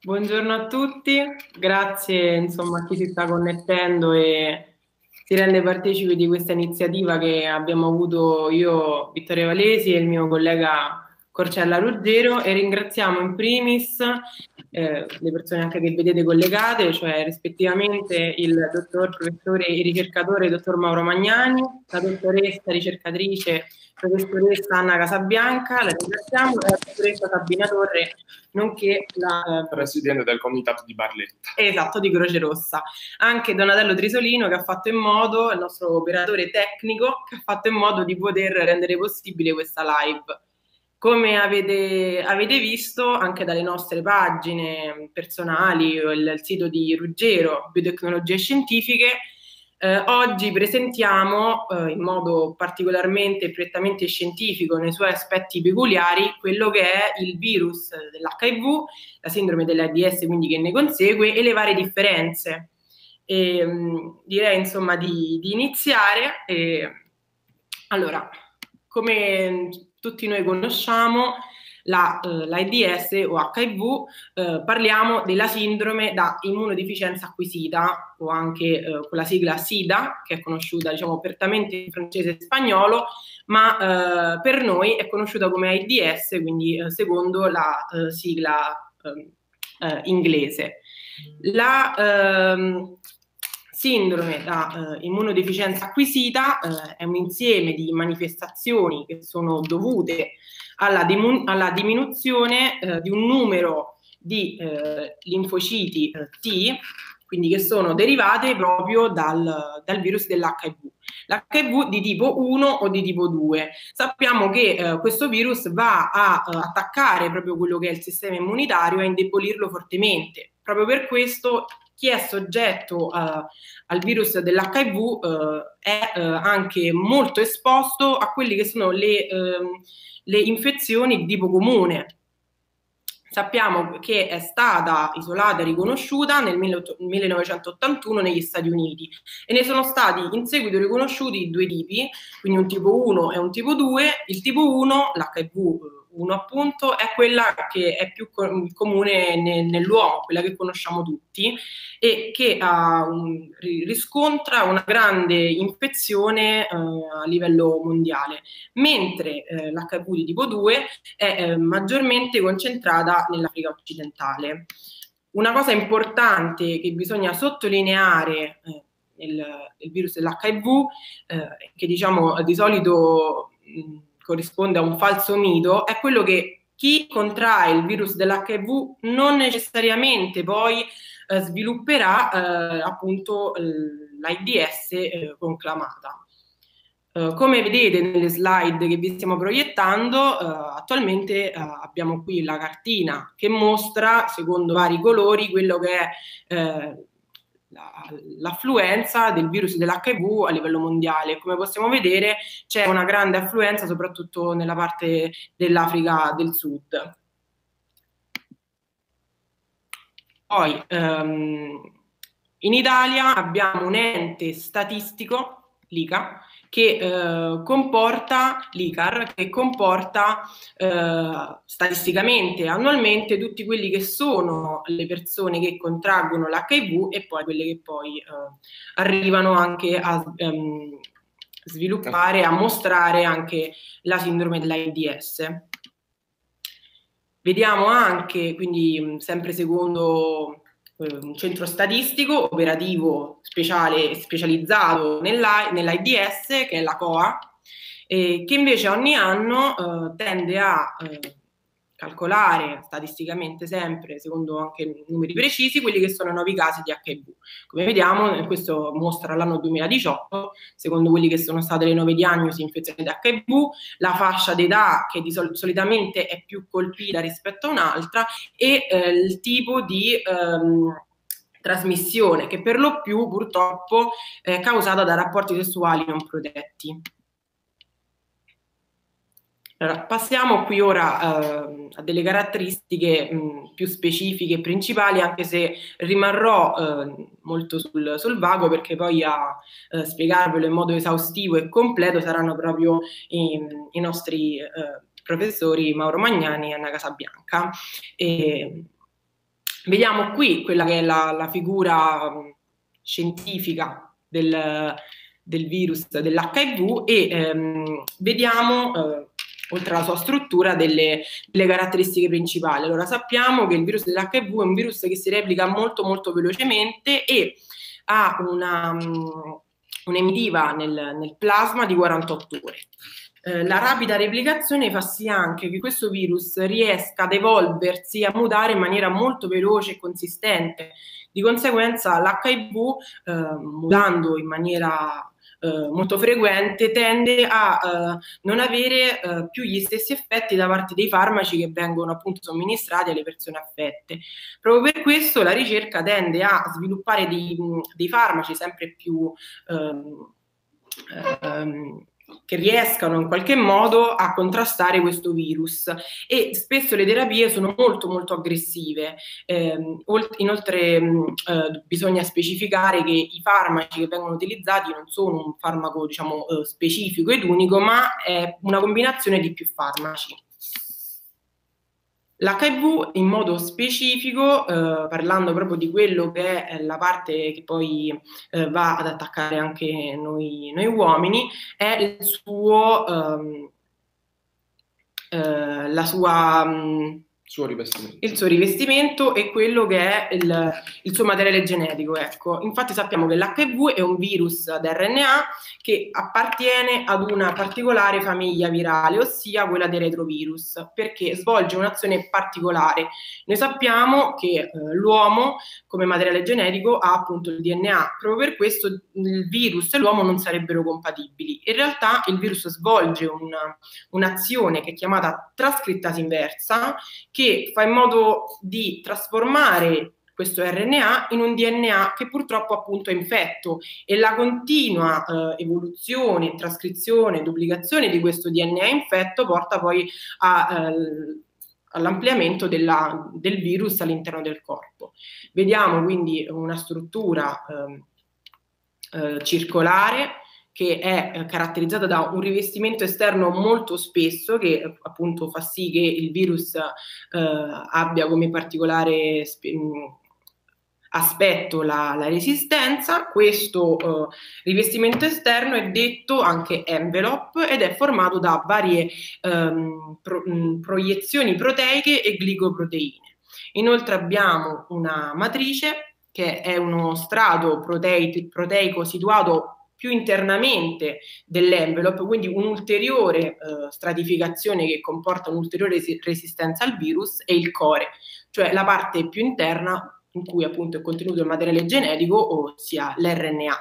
Buongiorno a tutti, grazie insomma a chi si sta connettendo e si rende partecipe di questa iniziativa che abbiamo avuto io, Vittoria Valesi e il mio collega Corcella Ruggero, e ringraziamo in primis le persone anche che vedete collegate, cioè rispettivamente il dottor professore e ricercatore dottor Mauro Magnani, la dottoressa ricercatrice professoressa Anna Casabianca, la ringraziamo, e la dottoressa Sabina Torre, nonché la presidente del comitato di Barletta. Esatto, di Croce Rossa. Anche Donatello Trisolino, che ha fatto in modo, il nostro operatore tecnico, che ha fatto in modo di poter rendere possibile questa live. Come avete visto anche dalle nostre pagine personali o il sito di Ruggero, Biotecnologie Scientifiche, oggi presentiamo in modo particolarmente e prettamente scientifico, nei suoi aspetti peculiari, quello che è il virus dell'HIV, la sindrome dell'AIDS, quindi che ne consegue, e le varie differenze. Direi insomma di iniziare. Allora, come tutti noi conosciamo, l'AIDS o HIV, parliamo della sindrome da immunodeficienza acquisita, o anche con la sigla SIDA, che è conosciuta diciamo apertamente in francese e spagnolo, ma per noi è conosciuta come AIDS, quindi secondo la sigla inglese. La sindrome da immunodeficienza acquisita è un insieme di manifestazioni che sono dovute alla diminuzione di un numero di linfociti T, quindi che sono derivate proprio dal virus dell'HIV. L'HIV di tipo 1 o di tipo 2. Sappiamo che questo virus va a attaccare proprio quello che è il sistema immunitario e a indebolirlo fortemente. Proprio per questo chi è soggetto al virus dell'HIV è anche molto esposto a quelle che sono le infezioni di tipo comune. Sappiamo che è stata isolata e riconosciuta nel 1981 negli Stati Uniti e ne sono stati in seguito riconosciuti due tipi, quindi un tipo 1 e un tipo 2. Il tipo 1, l'HIV 1 appunto, è quella che è più comune nell'uomo, quella che conosciamo tutti, e che riscontra una grande infezione a livello mondiale, mentre l'HIV di tipo 2 è maggiormente concentrata nell'Africa occidentale. Una cosa importante che bisogna sottolineare nel virus dell'HIV, che diciamo di solito corrisponde a un falso mito, è quello che chi contrae il virus dell'HIV non necessariamente poi svilupperà appunto l'AIDS conclamata. Come vedete nelle slide che vi stiamo proiettando, attualmente abbiamo qui la cartina che mostra, secondo vari colori, quello che è l'affluenza del virus dell'HIV a livello mondiale. Come possiamo vedere c'è una grande affluenza soprattutto nella parte dell'Africa del Sud. Poi in Italia abbiamo un ente statistico, l'ICA, che comporta l'ICAR, che comporta statisticamente annualmente tutti quelli che sono le persone che contraggono l'HIV e poi quelle che poi arrivano anche a sviluppare, a mostrare anche la sindrome dell'AIDS. Vediamo anche, quindi sempre secondo un centro statistico operativo speciale e specializzato nell'AIDS, che è la COA, che invece ogni anno tende a calcolare statisticamente sempre, secondo anche numeri precisi, quelli che sono i nuovi casi di HIV. Come vediamo, questo mostra l'anno 2018, secondo quelli che sono state le nuove diagnosi infezioni da HIV, la fascia d'età che solitamente è più colpita rispetto a un'altra e il tipo di trasmissione, che per lo più purtroppo è causata da rapporti sessuali non protetti. Allora, passiamo qui ora a delle caratteristiche più specifiche e principali, anche se rimarrò molto sul vago, perché poi a spiegarvelo in modo esaustivo e completo saranno proprio i nostri professori Mauro Magnani e Anna Casabianca. Vediamo qui quella che è la figura scientifica del virus dell'HIV e vediamo, oltre alla sua struttura, delle caratteristiche principali. Allora, sappiamo che il virus dell'HIV è un virus che si replica molto molto velocemente e ha un'emitiva nel plasma di 48 ore. La rapida replicazione fa sì anche che questo virus riesca ad evolversi, a mutare in maniera molto veloce e consistente. Di conseguenza l'HIV, mutando in maniera molto frequente, tende a non avere più gli stessi effetti da parte dei farmaci che vengono appunto somministrati alle persone affette. Proprio per questo la ricerca tende a sviluppare dei farmaci sempre più che riescano in qualche modo a contrastare questo virus, e spesso le terapie sono molto molto aggressive. Inoltre bisogna specificare che i farmaci che vengono utilizzati non sono un farmaco, diciamo, specifico ed unico, ma è una combinazione di più farmaci. L'HIV in modo specifico, parlando proprio di quello che è la parte che poi va ad attaccare anche noi uomini, è il suo, il suo rivestimento e quello che è il suo materiale genetico. Ecco. Infatti sappiamo che l'HIV è un virus ad RNA che appartiene ad una particolare famiglia virale, ossia quella dei retrovirus, perché svolge un'azione particolare. Noi sappiamo che l'uomo come materiale genetico ha appunto il DNA, proprio per questo il virus e l'uomo non sarebbero compatibili. In realtà il virus svolge un'azione che è chiamata trascrittasi inversa, che fa in modo di trasformare questo RNA in un DNA che purtroppo appunto è infetto, e la continua evoluzione, trascrizione, duplicazione di questo DNA infetto porta poi all'ampliamento del virus all'interno del corpo. Vediamo quindi una struttura circolare che è caratterizzata da un rivestimento esterno molto spesso, che appunto fa sì che il virus abbia come particolare aspetto la resistenza. Questo rivestimento esterno è detto anche envelope ed è formato da varie proiezioni proteiche e glicoproteine. Inoltre abbiamo una matrice che è uno strato proteico situato più internamente dell'envelope, quindi un'ulteriore stratificazione che comporta un'ulteriore resistenza al virus, e il core, cioè la parte più interna in cui appunto è contenuto il materiale genetico, ossia l'RNA.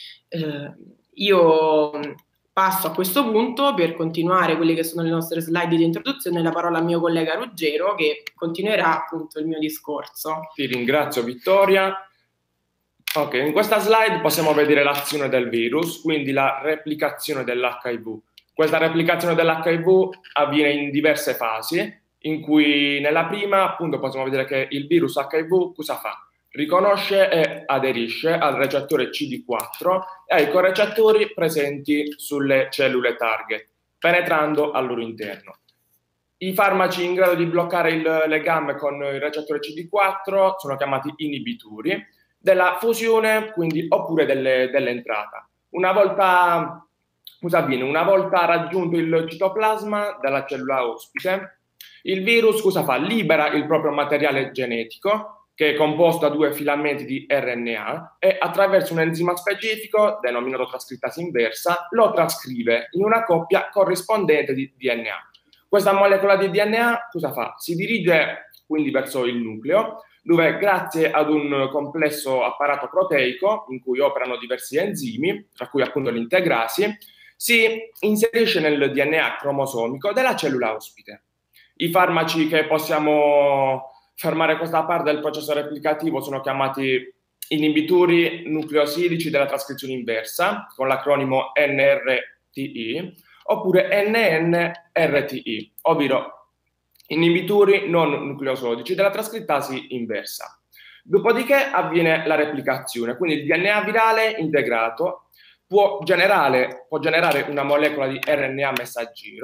Io passo a questo punto per continuare quelle che sono le nostre slide di introduzione, la parola al mio collega Ruggero che continuerà appunto il mio discorso. Ti ringrazio Vittoria. Ok, in questa slide possiamo vedere l'azione del virus, quindi la replicazione dell'HIV. Questa replicazione dell'HIV avviene in diverse fasi, in cui nella prima appunto possiamo vedere che il virus HIV cosa fa? Riconosce e aderisce al recettore CD4 e ai correcettori presenti sulle cellule target, penetrando al loro interno. I farmaci in grado di bloccare il legame con il recettore CD4 sono chiamati inibitori della fusione, quindi, oppure dell'entrata. Una volta raggiunto il citoplasma della cellula ospite, il virus cosa fa? Libera il proprio materiale genetico, che è composto da due filamenti di RNA, e attraverso un enzima specifico, denominato trascrittasi inversa, lo trascrive in una coppia corrispondente di DNA. Questa molecola di DNA cosa fa? Si dirige quindi verso il nucleo, dove grazie ad un complesso apparato proteico in cui operano diversi enzimi, tra cui appunto l'integrasi, si inserisce nel DNA cromosomico della cellula ospite. I farmaci che possiamo fermare questa parte del processo replicativo sono chiamati inibitori nucleosidici della trascrizione inversa, con l'acronimo NRTI, oppure NNRTI, ovvero inibitori non nucleosodici della trascrittasi inversa. Dopodiché avviene la replicazione, quindi il DNA virale integrato può generare una molecola di RNA messaggero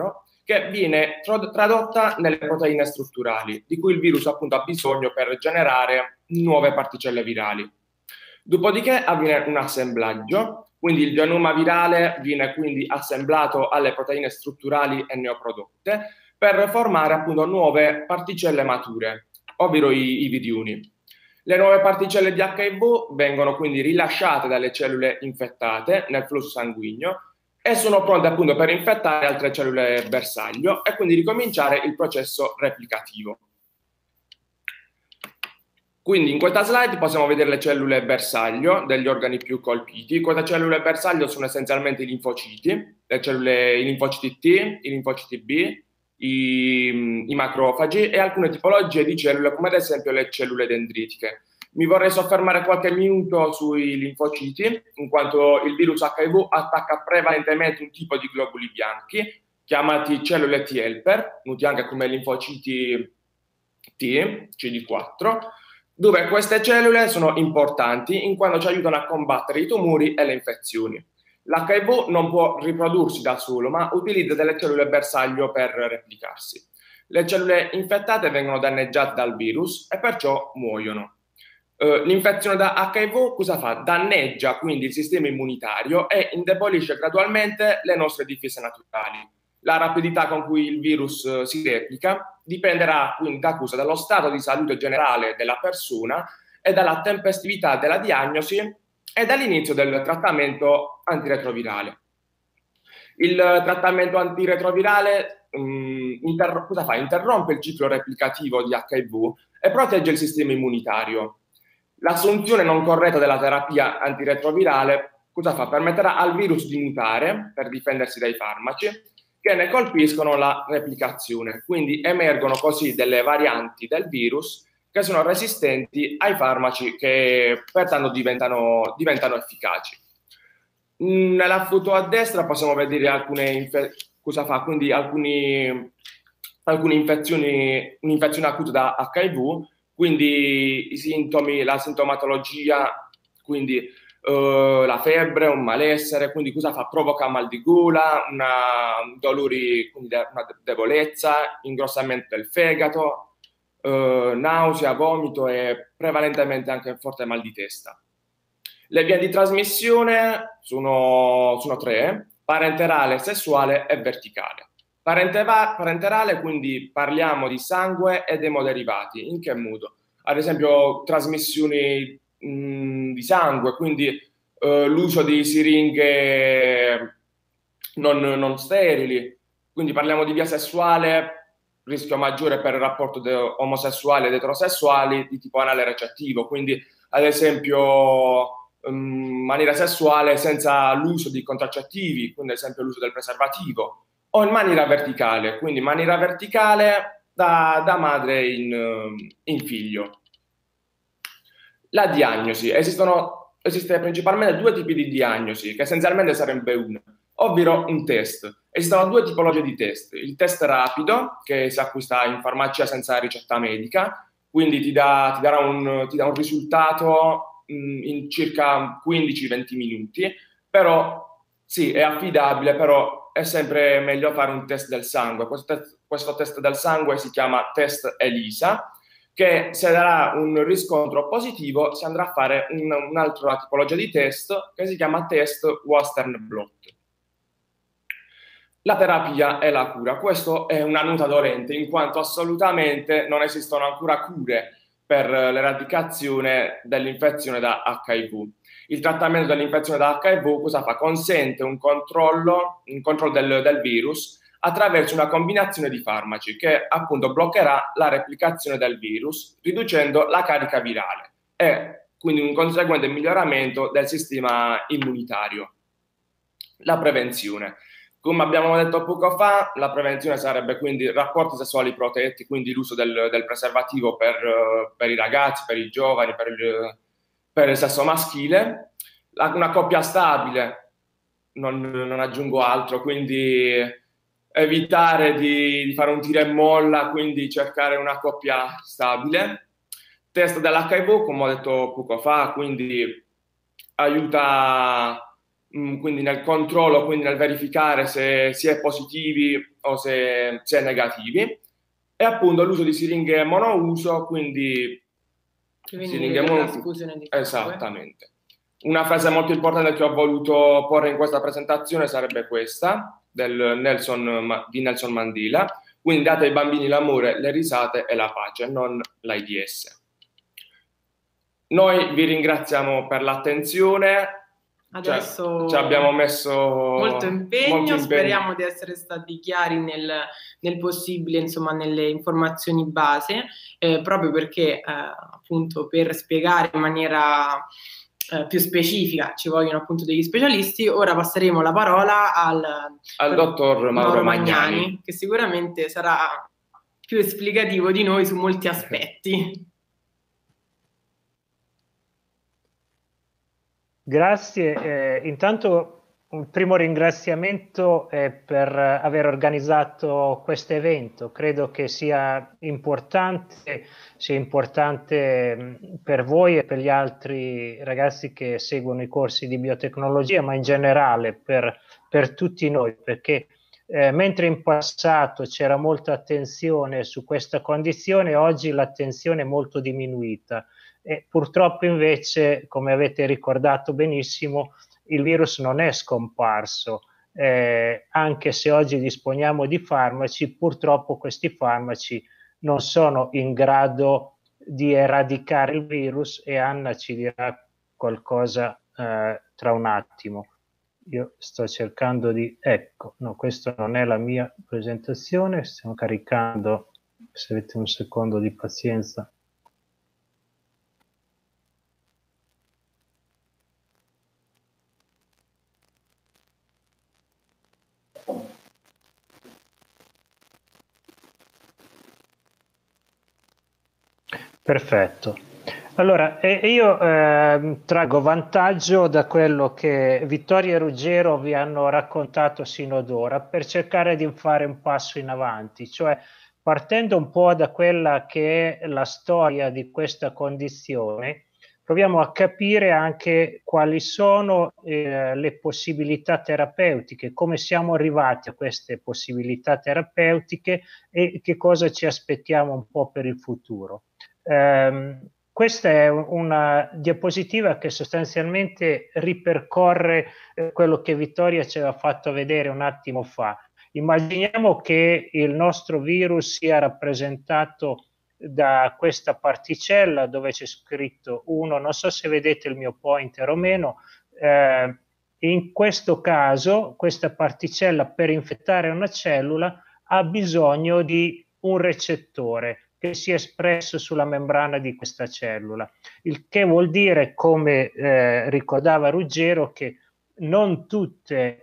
che viene tradotta nelle proteine strutturali, di cui il virus appunto ha bisogno per generare nuove particelle virali. Dopodiché avviene un assemblaggio, quindi il genoma virale viene quindi assemblato alle proteine strutturali e neoprodotte per formare appunto nuove particelle mature, ovvero i virioni. Le nuove particelle di HIV vengono quindi rilasciate dalle cellule infettate nel flusso sanguigno e sono pronte appunto per infettare altre cellule bersaglio e quindi ricominciare il processo replicativo. Quindi in questa slide possiamo vedere le cellule bersaglio degli organi più colpiti. Queste cellule bersaglio sono essenzialmente i linfociti, i linfociti T, i linfociti B, i macrofagi e alcune tipologie di cellule come ad esempio le cellule dendritiche. Mi vorrei soffermare qualche minuto sui linfociti, in quanto il virus HIV attacca prevalentemente un tipo di globuli bianchi, chiamati cellule T helper, noti anche come linfociti T, CD4, dove queste cellule sono importanti in quanto ci aiutano a combattere i tumori e le infezioni. L'HIV non può riprodursi da solo, ma utilizza delle cellule bersaglio per replicarsi. Le cellule infettate vengono danneggiate dal virus e perciò muoiono. L'infezione da HIV cosa fa? Danneggia quindi il sistema immunitario e indebolisce gradualmente le nostre difese naturali. La rapidità con cui il virus si replica dipenderà quindi dallo stato di salute generale della persona e dalla tempestività della diagnosi e dall'inizio del trattamento antiretrovirale. Il trattamento antiretrovirale interrompe il ciclo replicativo di HIV e protegge il sistema immunitario. L'assunzione non corretta della terapia antiretrovirale permetterà al virus di mutare per difendersi dai farmaci che ne colpiscono la replicazione. Quindi emergono così delle varianti del virus che sono resistenti ai farmaci che pertanto diventano efficaci. Nella foto a destra possiamo vedere alcune infezioni, un'infezione acuta da HIV, quindi i sintomi, la sintomatologia, quindi la febbre, un malessere, quindi provoca mal di gola, dolori, quindi una debolezza, ingrossamento del fegato, nausea, vomito e prevalentemente anche forte mal di testa. Le vie di trasmissione sono tre: parenterale, sessuale e verticale. Parenterale, quindi parliamo di sangue ed emoderivati. In che modo? Ad esempio trasmissioni di sangue, quindi l'uso di siringhe non sterili, quindi parliamo di via sessuale, rischio maggiore per il rapporto omosessuali ed eterosessuali di tipo anale recettivo, quindi ad esempio maniera sessuale senza l'uso di contraccettivi, quindi ad esempio l'uso del preservativo, o in maniera verticale, quindi maniera verticale da madre in figlio. La diagnosi. Esiste principalmente due tipi di diagnosi, che essenzialmente sarebbe una, ovvero un test. Esistono due tipologie di test. Il test rapido, che si acquista in farmacia senza ricetta medica, quindi ti dà un risultato in circa 15-20 minuti, però sì, è affidabile, però è sempre meglio fare un test del sangue. Questo test del sangue si chiama test ELISA, che se darà un riscontro positivo si andrà a fare un'altra tipologia di test che si chiama test Western blot. La terapia e la cura. Questo è una nota dolente, in quanto assolutamente non esistono ancora cure per l'eradicazione dell'infezione da HIV. Il trattamento dell'infezione da HIV consente un controllo del virus attraverso una combinazione di farmaci che appunto bloccherà la replicazione del virus, riducendo la carica virale e quindi un conseguente miglioramento del sistema immunitario. La prevenzione. Come abbiamo detto poco fa, la prevenzione sarebbe quindi rapporti sessuali protetti, quindi l'uso del preservativo per i ragazzi, per i giovani, per il sesso maschile. Una coppia stabile, non aggiungo altro, quindi evitare di fare un tira e molla, quindi cercare una coppia stabile. Test dell'HIV, come ho detto poco fa, quindi aiuta quindi nel controllo, quindi nel verificare se si è positivi o se si è negativi, e appunto l'uso di siringhe monouso, quindi Prevenire per la sfusione di sangue. Esattamente. Una frase molto importante che ho voluto porre in questa presentazione sarebbe questa, di Nelson Mandela: quindi date ai bambini l'amore, le risate e la pace, non l'AIDS. Noi vi ringraziamo per l'attenzione. Adesso ci abbiamo messo molto impegno. Speriamo di essere stati chiari nel possibile, insomma, nelle informazioni base, proprio perché appunto per spiegare in maniera più specifica ci vogliono appunto degli specialisti. Ora passeremo la parola al dottor Mauro Magnani, che sicuramente sarà più esplicativo di noi su molti aspetti. Grazie. Intanto un primo ringraziamento per aver organizzato questo evento. Credo che sia importante per voi e per gli altri ragazzi che seguono i corsi di biotecnologia, ma in generale per tutti noi, perché mentre in passato c'era molta attenzione su questa condizione, oggi l'attenzione è molto diminuita. E purtroppo invece, come avete ricordato benissimo, il virus non è scomparso. Anche se oggi disponiamo di farmaci, purtroppo questi farmaci non sono in grado di eradicare il virus, e Anna ci dirà qualcosa tra un attimo. Io sto cercando di... Ecco, no, questa non è la mia presentazione, stiamo caricando, se avete un secondo di pazienza. Perfetto. Allora, io traggo vantaggio da quello che Vittorio e Ruggero vi hanno raccontato sino ad ora per cercare di fare un passo in avanti, cioè partendo un po' da quella che è la storia di questa condizione, proviamo a capire anche quali sono le possibilità terapeutiche, come siamo arrivati a queste possibilità terapeutiche e che cosa ci aspettiamo un po' per il futuro. Questa è una diapositiva che sostanzialmente ripercorre quello che Vittoria ci aveva fatto vedere un attimo fa. Immaginiamo che il nostro virus sia rappresentato da questa particella dove c'è scritto 1, non so se vedete il mio pointer o meno. In questo caso questa particella, per infettare una cellula, ha bisogno di un recettore che sia espresso sulla membrana di questa cellula, il che vuol dire, come ricordava Ruggero, che non tutte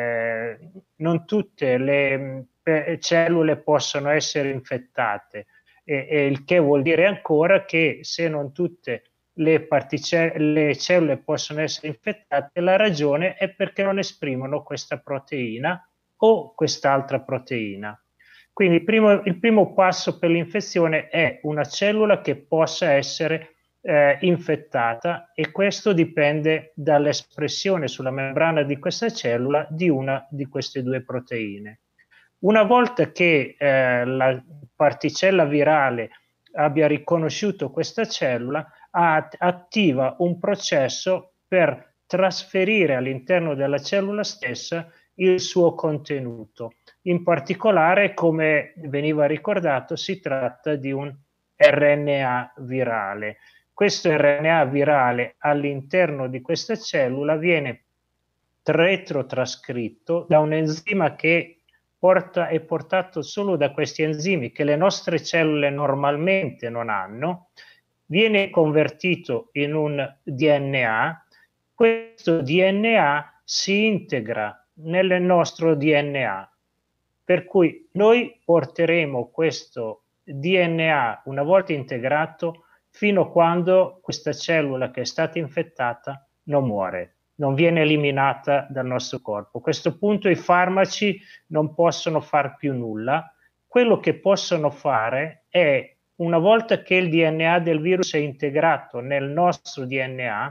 le cellule possono essere infettate, e il che vuol dire ancora che se non tutte le cellule possono essere infettate, la ragione è perché non esprimono questa proteina o quest'altra proteina. Quindi il primo passo per l'infezione è una cellula che possa essere infettata, e questo dipende dall'espressione sulla membrana di questa cellula di una di queste due proteine. Una volta che la particella virale abbia riconosciuto questa cellula, attiva un processo per trasferire all'interno della cellula stessa il suo contenuto. In particolare, come veniva ricordato, si tratta di un RNA virale. Questo RNA virale all'interno di questa cellula viene retrotrascritto da un enzima che è portato solo da questi enzimi, che le nostre cellule normalmente non hanno, viene convertito in un DNA. Questo DNA si integra nel nostro DNA, per cui noi porteremo questo DNA, una volta integrato, fino a quando questa cellula che è stata infettata non muore, non viene eliminata dal nostro corpo. A questo punto i farmaci non possono far più nulla. Quello che possono fare è, una volta che il DNA del virus è integrato nel nostro DNA,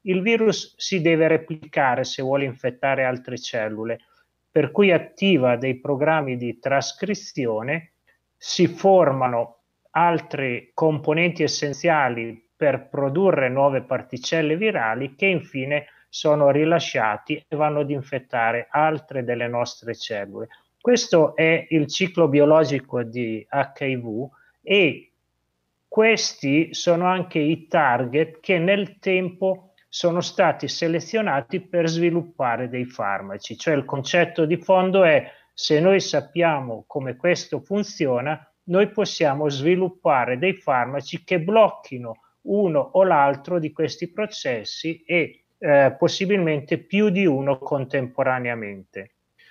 il virus si deve replicare se vuole infettare altre cellule, per cui attiva dei programmi di trascrizione, si formano altri componenti essenziali per produrre nuove particelle virali che infine sono rilasciati e vanno ad infettare altre delle nostre cellule. Questo è il ciclo biologico di HIV e questi sono anche i target che nel tempo sono stati selezionati per sviluppare dei farmaci. Cioè il concetto di fondo è: se noi sappiamo come questo funziona, noi possiamo sviluppare dei farmaci che blocchino uno o l'altro di questi processi e possibilmente più di uno contemporaneamente.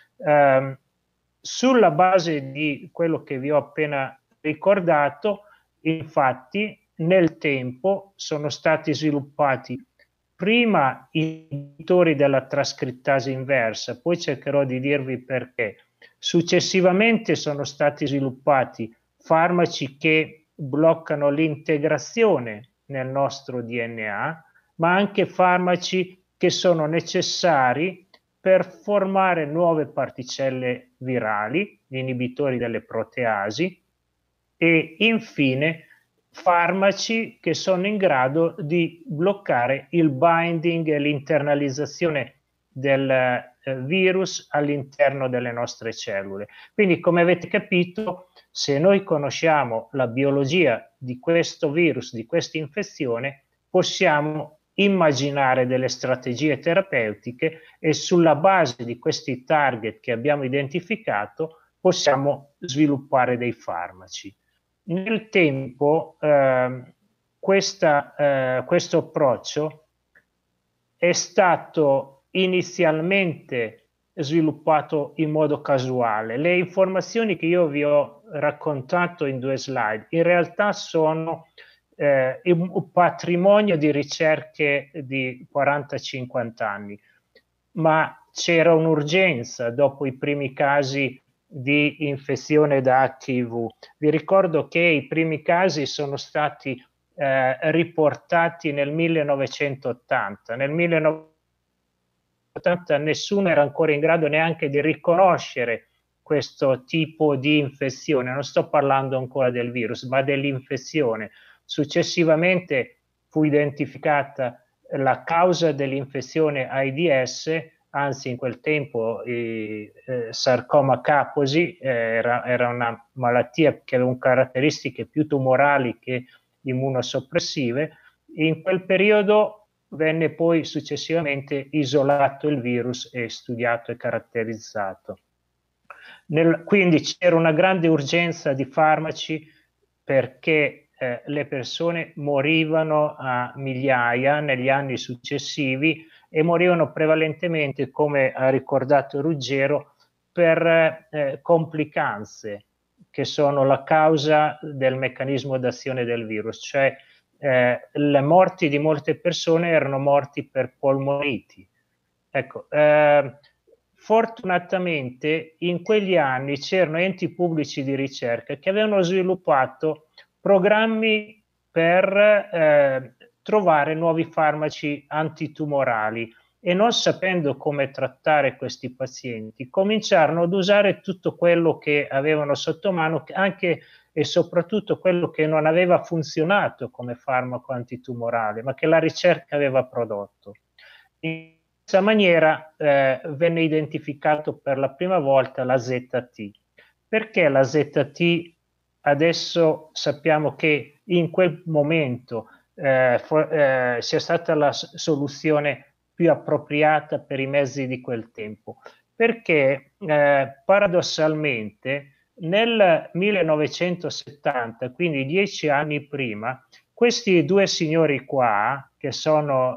Sulla base di quello che vi ho appena ricordato, infatti, nel tempo sono stati sviluppati prima i inibitori della trascrittasi inversa, poi cercherò di dirvi perché. Successivamente sono stati sviluppati farmaci che bloccano l'integrazione nel nostro DNA, ma anche farmaci che sono necessari per formare nuove particelle virali, gli inibitori delle proteasi, e infine farmaci che sono in grado di bloccare il binding e l'internalizzazione del virus all'interno delle nostre cellule. Quindi, come avete capito, se noi conosciamo la biologia di questo virus, di questa infezione, possiamo immaginare delle strategie terapeutiche e sulla base di questi target che abbiamo identificato possiamo sviluppare dei farmaci. Nel tempo questo approccio è stato inizialmente sviluppato in modo casuale. Le informazioni che io vi ho raccontato in 2 slide in realtà sono un patrimonio di ricerche di 40-50 anni, ma c'era un'urgenza dopo i primi casi di infezione da HIV. Vi ricordo che i primi casi sono stati riportati nel 1980. Nel 1980 nessuno era ancora in grado neanche di riconoscere questo tipo di infezione. Non sto parlando ancora del virus, ma dell'infezione. Successivamente fu identificata la causa dell'infezione AIDS, anzi in quel tempo sarcoma Kaposi era una malattia che aveva caratteristiche più tumorali che immunosoppressive. In quel periodo venne poi successivamente isolato il virus e studiato e caratterizzato. Quindi c'era una grande urgenza di farmaci perché le persone morivano a migliaia negli anni successivi e morivano prevalentemente, come ha ricordato Ruggero, per complicanze che sono la causa del meccanismo d'azione del virus, cioè le morti di molte persone erano morti per polmoniti. Ecco, fortunatamente in quegli anni c'erano enti pubblici di ricerca che avevano sviluppato programmi per trovare nuovi farmaci antitumorali e, non sapendo come trattare questi pazienti, cominciarono ad usare tutto quello che avevano sotto mano, anche e soprattutto quello che non aveva funzionato come farmaco antitumorale, ma che la ricerca aveva prodotto. In questa maniera venne identificato per la prima volta la ZT. Perché la ZT? Adesso sappiamo che in quel momento sia stata la soluzione più appropriata per i mezzi di quel tempo, perché paradossalmente nel 1970, quindi 10 anni prima, questi 2 signori qua, che sono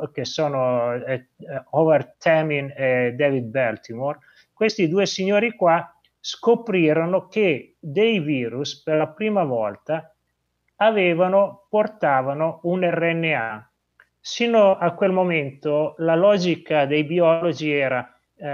Howard Temin e David Baltimore, questi 2 signori qua scoprirono che dei virus per la prima volta portavano un RNA. Sino a quel momento la logica dei biologi era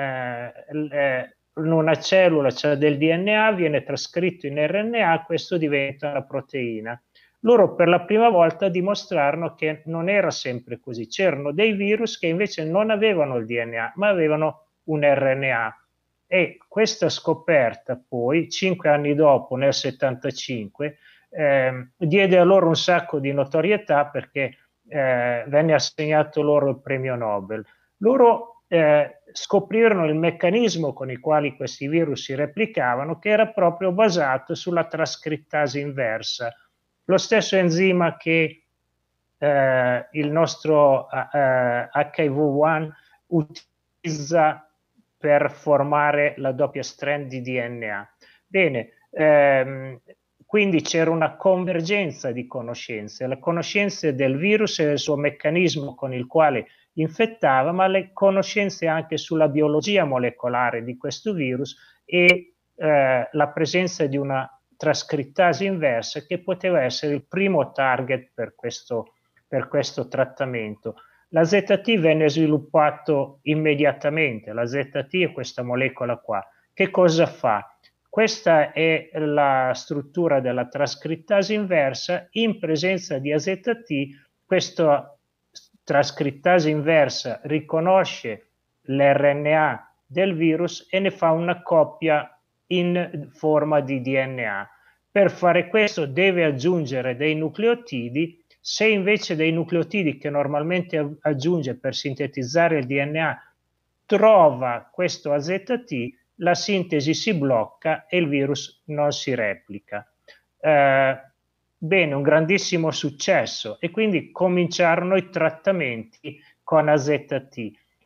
una cellula, cioè del DNA, viene trascritto in RNA, questo diventa una proteina. loro per la prima volta dimostrarono che non era sempre così. C'erano dei virus che invece non avevano il DNA, ma avevano un RNA. E questa scoperta poi, 5 anni dopo, nel 75, diede a loro un sacco di notorietà perché venne assegnato loro il premio Nobel. Loro scoprirono il meccanismo con il quale questi virus si replicavano, che era proprio basato sulla trascrittasi inversa. Lo stesso enzima che il nostro HIV-1 utilizza per formare la doppia strand di DNA. Bene, quindi c'era una convergenza di conoscenze, le conoscenze del virus e del suo meccanismo con il quale infettava, ma le conoscenze anche sulla biologia molecolare di questo virus e la presenza di una trascrittasi inversa che poteva essere il primo target per questo trattamento. La ZT venne sviluppato immediatamente, la ZT è questa molecola qua. Che cosa fa? Questa è la struttura della trascrittasi inversa. In presenza di AZT, questa trascrittasi inversa riconosce l'RNA del virus e ne fa una coppia in forma di DNA. Per fare questo deve aggiungere dei nucleotidi. Se invece dei nucleotidi che normalmente aggiunge per sintetizzare il DNA trova questo AZT, la sintesi si blocca e il virus non si replica. Bene, un grandissimo successo e quindi cominciarono i trattamenti con AZT.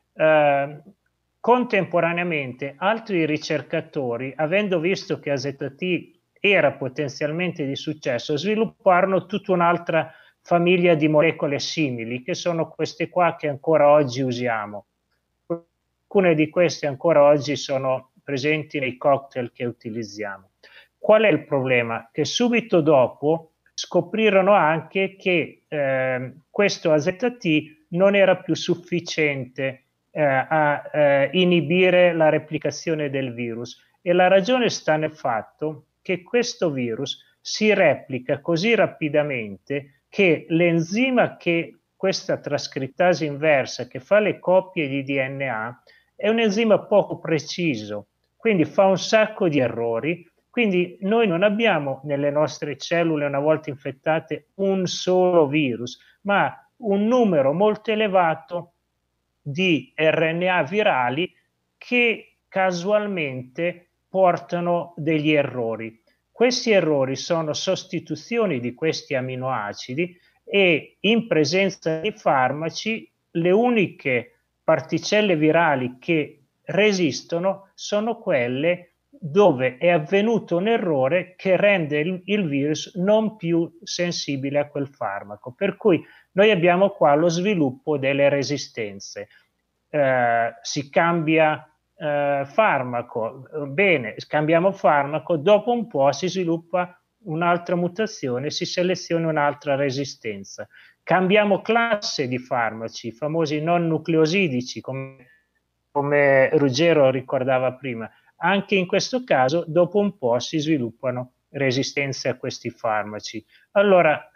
Contemporaneamente altri ricercatori, avendo visto che AZT era potenzialmente di successo, svilupparono tutta un'altra famiglia di molecole simili, che sono queste qua che ancora oggi usiamo. Alcune di queste ancora oggi sono presenti nei cocktail che utilizziamo. Qual è il problema? Che subito dopo scoprirono anche che questo AZT non era più sufficiente a inibire la replicazione del virus, e la ragione sta nel fatto che questo virus si replica così rapidamente che l'enzima che questa trascrittasi inversa che fa le coppie di DNA è un enzima poco preciso, quindi fa un sacco di errori. Quindi noi non abbiamo nelle nostre cellule, una volta infettate, un solo virus, ma un numero molto elevato di RNA virali che casualmente portano degli errori. Questi errori sono sostituzioni di questi aminoacidi e in presenza di farmaci le uniche particelle virali che resistono sono quelle dove è avvenuto un errore che rende il virus non più sensibile a quel farmaco. Per cui noi abbiamo qua lo sviluppo delle resistenze. Si cambia farmaco, bene, cambiamo farmaco, dopo un po' si sviluppa un'altra mutazione, si seleziona un'altra resistenza. Cambiamo classe di farmaci, i famosi non nucleosidici, come Ruggero ricordava prima. Anche in questo caso, dopo un po' si sviluppano resistenze a questi farmaci. Allora,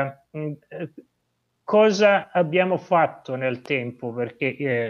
cosa abbiamo fatto nel tempo? Perché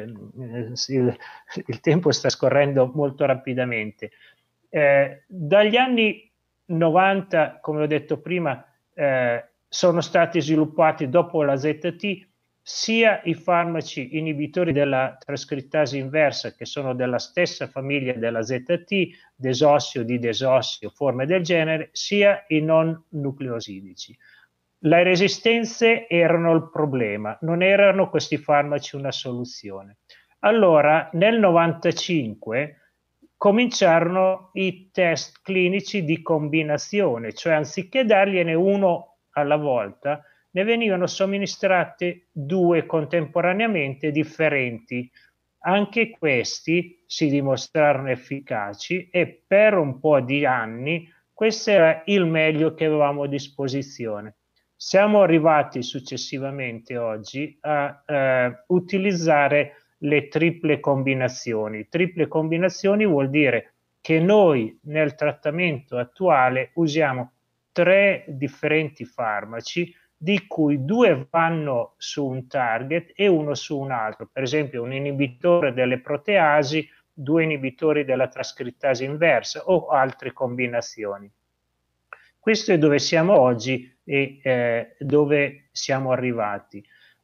il tempo sta scorrendo molto rapidamente. Dagli anni 90, come ho detto prima, sono stati sviluppati dopo la ZT sia i farmaci inibitori della trascrittasi inversa, che sono della stessa famiglia della ZT, desossio, di desossio, forme del genere, sia i non nucleosidici. Le resistenze erano il problema, non erano questi farmaci una soluzione. Allora, nel 95 cominciarono i test clinici di combinazione, cioè anziché dargliene uno alla volta, ne venivano somministrate due contemporaneamente differenti. Anche questi si dimostrarono efficaci e per un po' di anni questo era il meglio che avevamo a disposizione. Siamo arrivati successivamente oggi a utilizzare le triple combinazioni. Triple combinazioni vuol dire che noi nel trattamento attuale usiamo 3 differenti farmaci, di cui 2 vanno su un target e uno su un altro. Per esempio un inibitore delle proteasi, 2 inibitori della trascrittasi inversa o altre combinazioni. Questo è dove siamo oggi e dove siamo arrivati.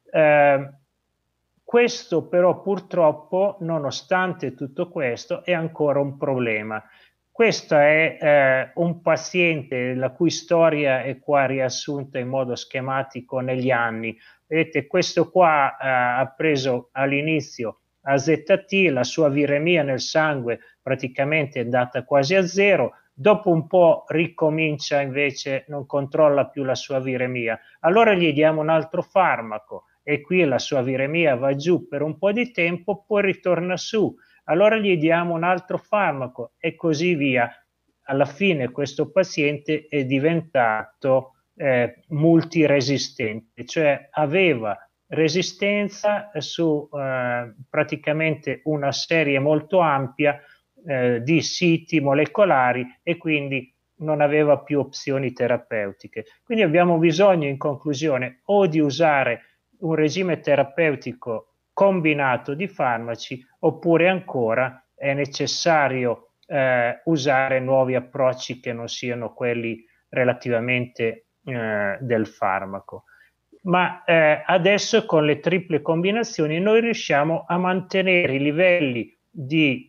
Questo però purtroppo, nonostante tutto questo, è ancora un problema. Questo è un paziente la cui storia è qua riassunta in modo schematico negli anni. Vedete, questo qua ha preso all'inizio AZT, la sua viremia nel sangue praticamente è andata quasi a zero, dopo un po' ricomincia invece, non controlla più la sua viremia. Allora gli diamo un altro farmaco e qui la sua viremia va giù per un po' di tempo, poi ritorna su. Allora gli diamo un altro farmaco e così via. Alla fine questo paziente è diventato multiresistente, cioè aveva resistenza su praticamente una serie molto ampia di siti molecolari e quindi non aveva più opzioni terapeutiche. Quindi abbiamo bisogno in conclusione o di usare un regime terapeutico combinato di farmaci oppure ancora è necessario usare nuovi approcci che non siano quelli relativamente del farmaco. Ma adesso con le triple combinazioni noi riusciamo a mantenere i livelli di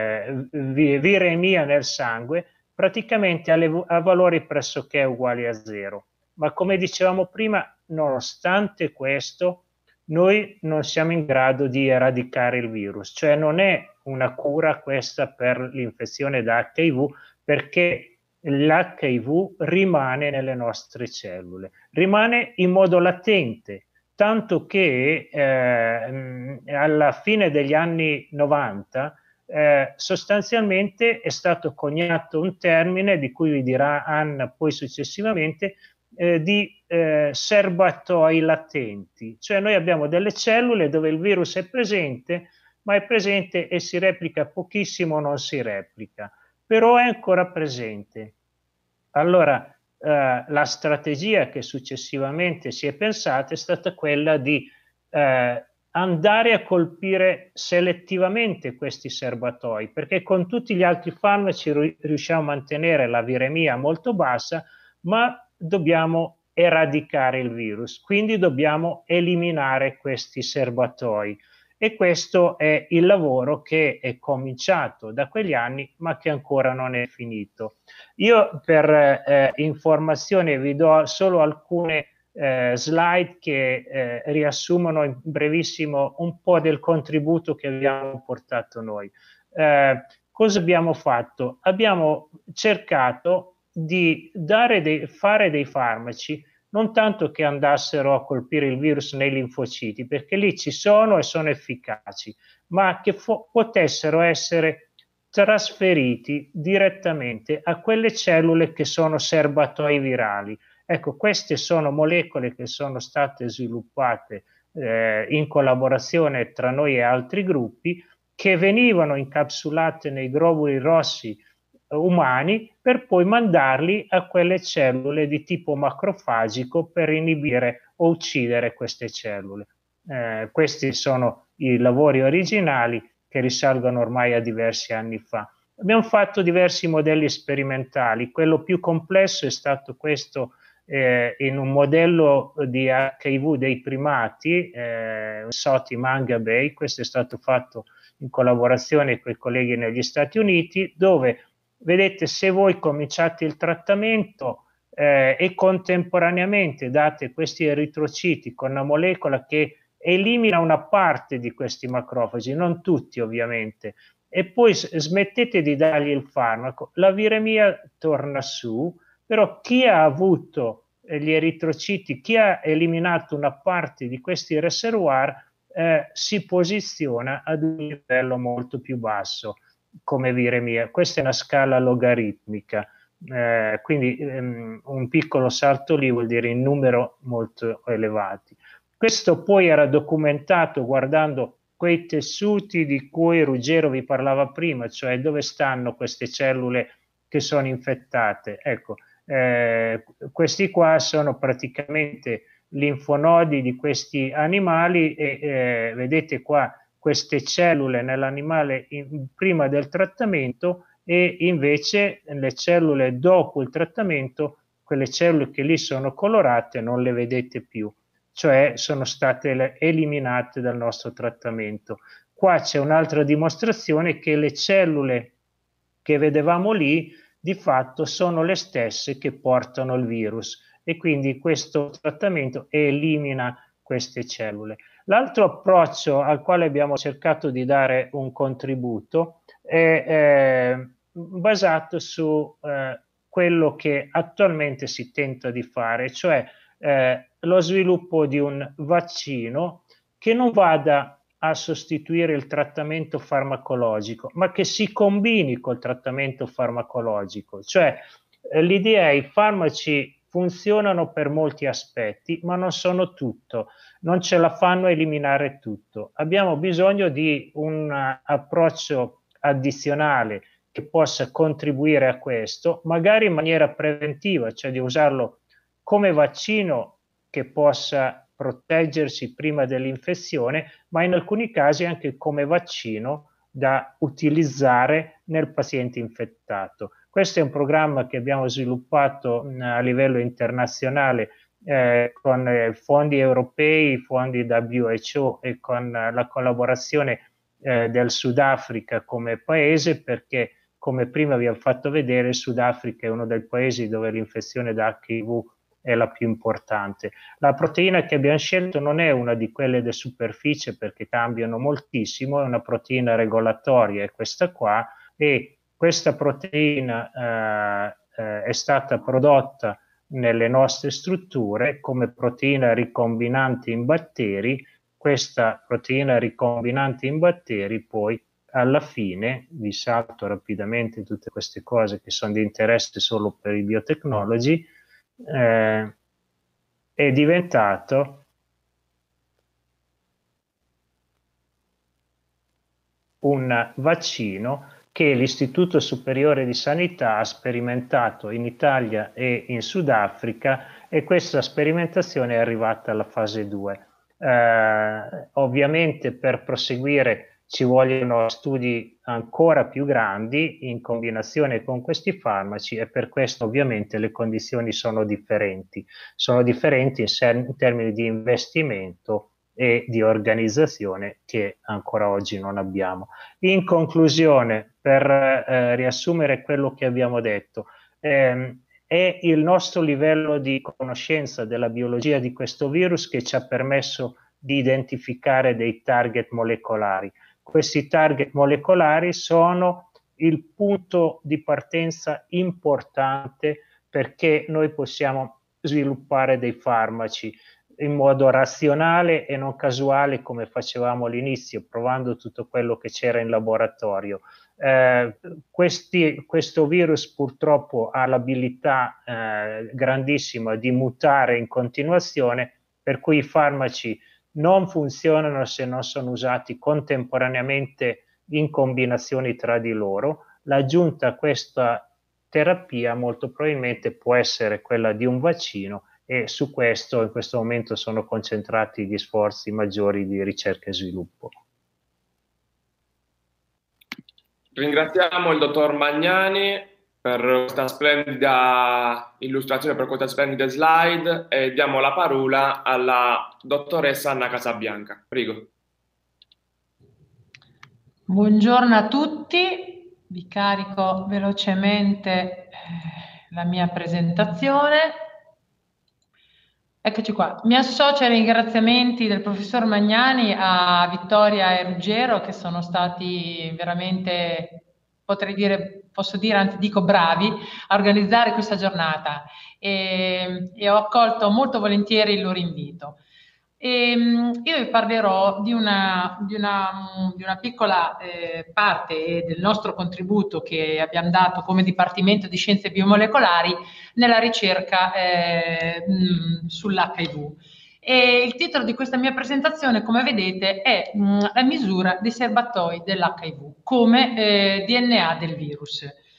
viremia nel sangue praticamente a valori pressoché uguali a zero. Ma come dicevamo prima, nonostante questo, noi non siamo in grado di eradicare il virus, cioè non è una cura questa per l'infezione da HIV, perché l'HIV rimane nelle nostre cellule, rimane in modo latente, tanto che alla fine degli anni 90 sostanzialmente è stato coniato un termine di cui vi dirà Anna poi successivamente, di serbatoi latenti, cioè noi abbiamo delle cellule dove il virus è presente, ma è presente e si replica pochissimo, non si replica, però è ancora presente. Allora la strategia che successivamente si è pensata è stata quella di andare a colpire selettivamente questi serbatoi, perché con tutti gli altri farmaci riusciamo a mantenere la viremia molto bassa, ma dobbiamo eradicare il virus, quindi dobbiamo eliminare questi serbatoi. E questo è il lavoro che è cominciato da quegli anni, ma che ancora non è finito. Io per informazione vi do solo alcune slide che riassumono in brevissimo un po' del contributo che abbiamo portato noi. Cosa abbiamo fatto? Abbiamo cercato di fare dei farmaci non tanto che andassero a colpire il virus nei linfociti, perché lì ci sono e sono efficaci, ma che potessero essere trasferiti direttamente a quelle cellule che sono serbatoi virali. Ecco, queste sono molecole che sono state sviluppate in collaborazione tra noi e altri gruppi, che venivano incapsulate nei globuli rossi umani per poi mandarli a quelle cellule di tipo macrofagico per inibire o uccidere queste cellule. Questi sono i lavori originali che risalgono ormai a diversi anni fa. Abbiamo fatto diversi modelli sperimentali, quello più complesso è stato questo in un modello di HIV dei primati, Soti Mangabey, questo è stato fatto in collaborazione con i colleghi negli Stati Uniti, dove vedete, se voi cominciate il trattamento e contemporaneamente date questi eritrociti con una molecola che elimina una parte di questi macrofagi, non tutti ovviamente, e poi smettete di dargli il farmaco, la viremia torna su, però chi ha avuto gli eritrociti, chi ha eliminato una parte di questi reservoir, si posiziona ad un livello molto più basso come viremia. Questa è una scala logaritmica, quindi un piccolo salto lì vuol dire in numero molto elevati. Questo poi era documentato guardando quei tessuti di cui Ruggero vi parlava prima, cioè dove stanno queste cellule che sono infettate. Ecco, Questi qua sono praticamente linfonodi di questi animali e vedete qua queste cellule nell'animale prima del trattamento e invece le cellule dopo il trattamento, quelle cellule che lì sono colorate non le vedete più, cioè sono state eliminate dal nostro trattamento. Qua c'è un'altra dimostrazione che le cellule che vedevamo lì di fatto sono le stesse che portano il virus e quindi questo trattamento elimina queste cellule. L'altro approccio al quale abbiamo cercato di dare un contributo è basato su quello che attualmente si tenta di fare, cioè lo sviluppo di un vaccino che non vada a sostituire il trattamento farmacologico, ma che si combini col trattamento farmacologico. Cioè l'idea è i farmaci funzionano per molti aspetti, ma non sono tutto, non ce la fanno a eliminare tutto. Abbiamo bisogno di un approccio addizionale che possa contribuire a questo, magari in maniera preventiva, cioè di usarlo come vaccino che possa proteggersi prima dell'infezione, ma in alcuni casi anche come vaccino da utilizzare nel paziente infettato. Questo è un programma che abbiamo sviluppato a livello internazionale con fondi europei, fondi WHO e con la collaborazione del Sudafrica come paese, perché come prima vi ho fatto vedere, il Sudafrica è uno dei paesi dove l'infezione da HIV è la più importante. La proteina che abbiamo scelto non è una di quelle di superficie perché cambiano moltissimo, è una proteina regolatoria, è questa qua, e questa proteina è stata prodotta nelle nostre strutture come proteina ricombinante in batteri. Questa proteina ricombinante in batteri poi alla fine, vi salto rapidamente tutte queste cose che sono di interesse solo per i biotecnologi, è diventato un vaccino che l'Istituto Superiore di Sanità ha sperimentato in Italia e in Sudafrica, e questa sperimentazione è arrivata alla fase 2. Ovviamente per proseguire ci vogliono studi ancora più grandi in combinazione con questi farmaci e per questo ovviamente le condizioni sono differenti in termini di investimento e di organizzazione che ancora oggi non abbiamo. In conclusione, per riassumere quello che abbiamo detto, è il nostro livello di conoscenza della biologia di questo virus che ci ha permesso di identificare dei target molecolari. Questi target molecolari sono il punto di partenza importante perché noi possiamo sviluppare dei farmaci in modo razionale e non casuale come facevamo all'inizio, provando tutto quello che c'era in laboratorio. Questo virus purtroppo ha l'abilità grandissima di mutare in continuazione, per cui i farmaci non funzionano se non sono usati contemporaneamente in combinazioni tra di loro. L'aggiunta a questa terapia molto probabilmente può essere quella di un vaccino e su questo in questo momento sono concentrati gli sforzi maggiori di ricerca e sviluppo. Ringraziamo il dottor Magnani per questa splendida illustrazione, per queste splendide slide e diamo la parola alla dottoressa Anna Casabianca. Prego. Buongiorno a tutti, vi carico velocemente la mia presentazione. Eccoci qua. Mi associo ai ringraziamenti del professor Magnani, a Vittoria e Ruggero, che sono stati veramente, posso dire, anzi dico bravi, a organizzare questa giornata e ho accolto molto volentieri il loro invito. Io vi parlerò di una piccola parte del nostro contributo che abbiamo dato come Dipartimento di Scienze Biomolecolari nella ricerca sull'HIV. E il titolo di questa mia presentazione, come vedete, è la misura dei serbatoi dell'HIV come DNA del virus.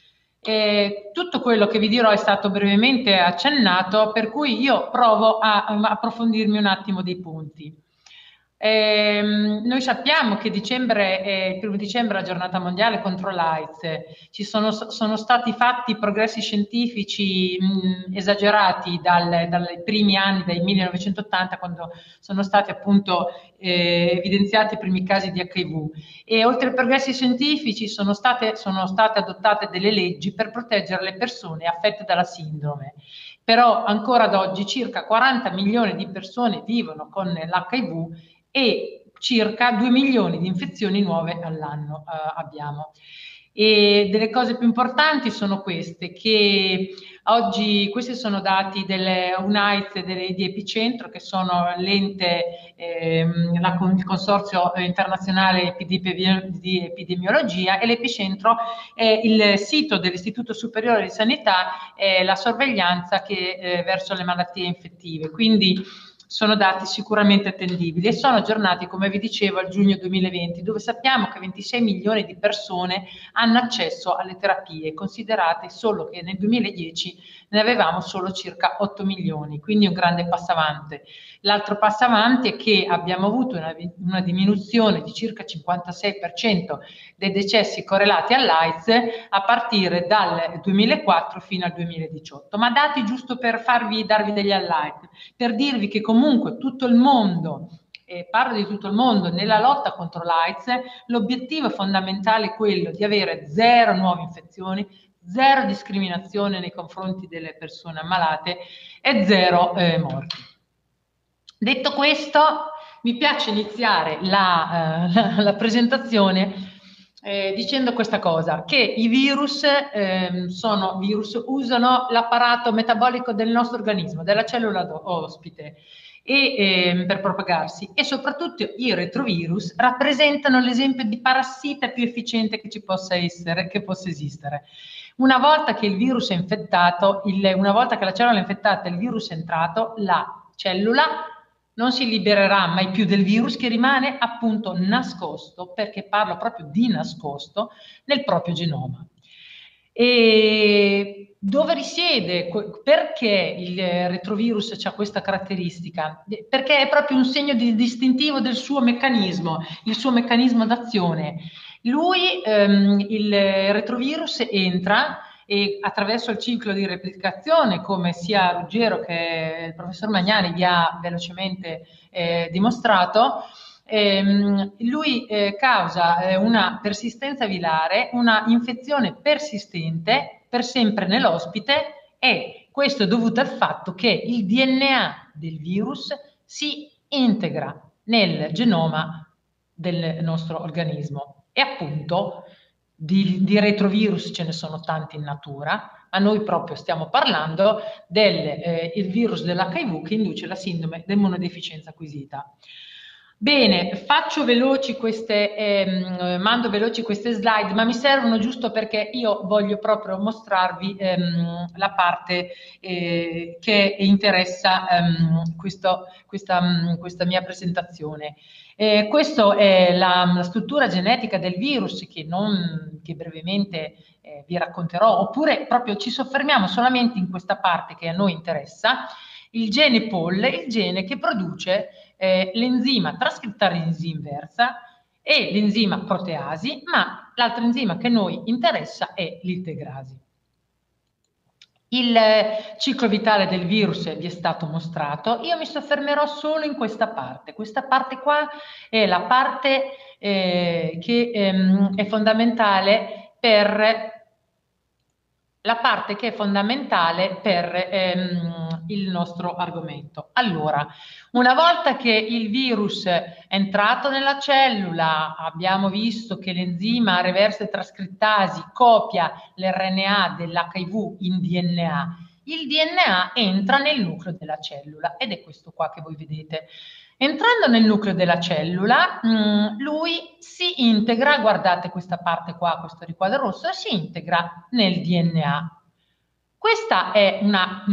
Tutto quello che vi dirò è stato brevemente accennato, per cui io provo a approfondirmi un attimo dei punti. Noi sappiamo che il 1° dicembre è la giornata mondiale contro l'AIDS. Sono stati fatti progressi scientifici esagerati dai primi anni, dai 1980, quando sono stati appunto evidenziati i primi casi di HIV. E oltre ai progressi scientifici sono state adottate delle leggi per proteggere le persone affette dalla sindrome. Però ancora ad oggi circa 40 milioni di persone vivono con l'HIV e circa 2 milioni di infezioni nuove all'anno abbiamo. E delle cose più importanti sono queste, che oggi questi sono dati dell'UNAIDS di Epicentro, che sono l'ente, il consorzio internazionale di epidemiologia, e l'Epicentro è il sito dell'Istituto Superiore di Sanità, la sorveglianza verso le malattie infettive. Quindi sono dati sicuramente attendibili e sono aggiornati, come vi dicevo, al giugno 2020, dove sappiamo che 26 milioni di persone hanno accesso alle terapie, considerate solo che nel 2010 ne avevamo solo circa 8 milioni, quindi un grande passo avanti. L'altro passo avanti è che abbiamo avuto una diminuzione di circa 56% dei decessi correlati all'AIDS a partire dal 2004 fino al 2018. Ma dati giusto per darvi degli highlight, per dirvi che comunque tutto il mondo, parlo di tutto il mondo, nella lotta contro l'AIDS, l'obiettivo fondamentale è quello di avere 0 nuove infezioni, 0 discriminazione nei confronti delle persone ammalate e 0 morti. Detto questo, mi piace iniziare la presentazione dicendo questa cosa, che i virus usano l'apparato metabolico del nostro organismo, della cellula ospite, per propagarsi, e soprattutto i retrovirus rappresentano l'esempio di parassita più efficiente che ci possa essere, che possa esistere. Una volta che il virus è infettato, una volta che la cellula è infettata e il virus è entrato, la cellula non si libererà mai più del virus, che rimane appunto nascosto, perché parlo proprio di nascosto, nel proprio genoma. E dove risiede? Perché il retrovirus ha questa caratteristica? Perché è proprio un segno distintivo del suo meccanismo, il suo meccanismo d'azione. Il retrovirus entra e attraverso il ciclo di replicazione, come sia Ruggero che il professor Magnani vi ha velocemente dimostrato, lui causa una persistenza virale, una infezione persistente per sempre nell'ospite, e questo è dovuto al fatto che il DNA del virus si integra nel genoma del nostro organismo. E appunto di retrovirus ce ne sono tanti in natura, ma noi proprio stiamo parlando del virus dell'HIV che induce la sindrome dell'immunodeficienza acquisita. Bene, mando veloci queste slide, ma mi servono giusto perché io voglio proprio mostrarvi la parte che interessa questa mia presentazione. Questa è la struttura genetica del virus che brevemente vi racconterò, oppure proprio ci soffermiamo solamente in questa parte che a noi interessa. Il gene POL è il gene che produce l'enzima trascriptaresi inversa e l'enzima proteasi, ma l'altro enzima che a noi interessa è l'integrasi. Il ciclo vitale del virus vi è stato mostrato, io mi soffermerò solo in questa parte. Questa parte qua è la parte che è fondamentale per il nostro argomento. Allora, una volta che il virus è entrato nella cellula, abbiamo visto che l'enzima reverse trascrittasi copia l'RNA dell'HIV in DNA. Il DNA entra nel nucleo della cellula ed è questo qua che voi vedete. Entrando nel nucleo della cellula, lui si integra, guardate questa parte qua, questo riquadro rosso, si integra nel DNA. Questa è una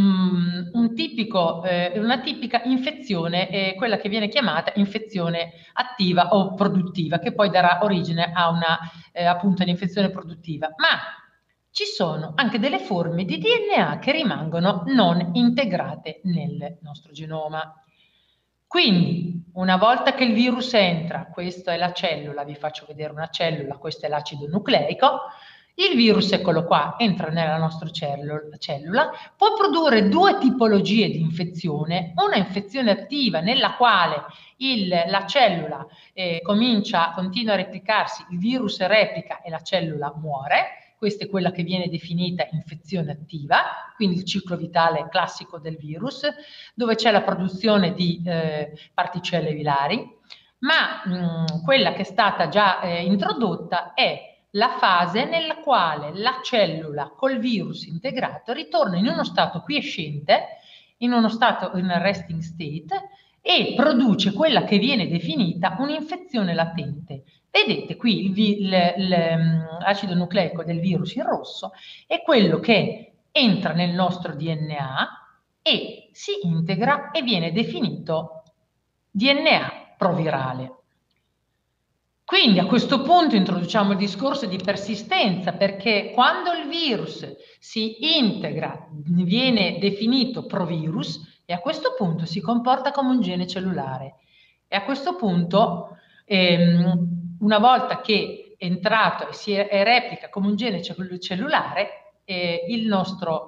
tipica infezione, quella che viene chiamata infezione attiva o produttiva, che poi darà origine a appunto un'infezione produttiva. Ma ci sono anche delle forme di DNA che rimangono non integrate nel nostro genoma. Quindi, una volta che il virus entra, questa è la cellula, vi faccio vedere una cellula, questo è l'acido nucleico, il virus, eccolo qua, entra nella nostra cellula, può produrre due tipologie di infezione, una infezione attiva nella quale la cellula continua a replicarsi, il virus replica e la cellula muore. Questa è quella che viene definita infezione attiva, quindi il ciclo vitale classico del virus, dove c'è la produzione di particelle virali, ma quella che è stata già introdotta è la fase nella quale la cellula col virus integrato ritorna in uno stato quiescente, in uno stato in resting state, e produce quella che viene definita un'infezione latente. Vedete qui l'acido nucleico del virus in rosso è quello che entra nel nostro DNA e si integra e viene definito DNA provirale. Quindi a questo punto introduciamo il discorso di persistenza, perché quando il virus si integra viene definito provirus e a questo punto si comporta come un gene cellulare. E a questo punto, una volta che è entrato e si replica come un gene cellulare, il nostro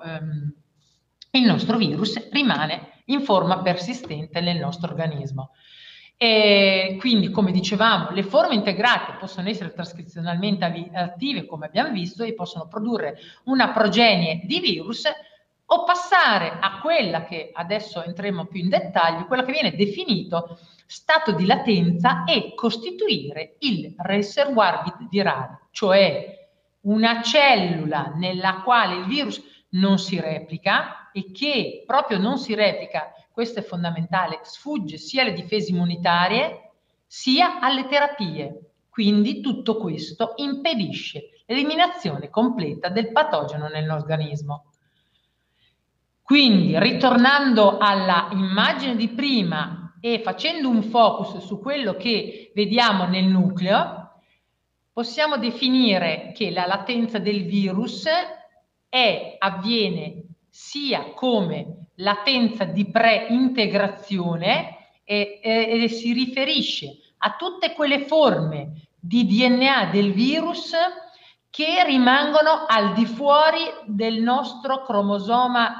virus rimane in forma persistente nel nostro organismo. E quindi, come dicevamo, le forme integrate possono essere trascrizionalmente attive, come abbiamo visto, e possono produrre una progenie di virus, o passare a quella che adesso entreremo più in dettaglio, quella che viene definito stato di latenza, e costituire il reservoir virale, cioè una cellula nella quale il virus non si replica e che proprio non si replica, questo è fondamentale, sfugge sia alle difese immunitarie sia alle terapie. Quindi tutto questo impedisce l'eliminazione completa del patogeno nell'organismo. Quindi, ritornando alla immagine di prima e facendo un focus su quello che vediamo nel nucleo, possiamo definire che la latenza del virus avviene sia come latenza di pre-integrazione e si riferisce a tutte quelle forme di DNA del virus che rimangono al di fuori del nostro cromosoma,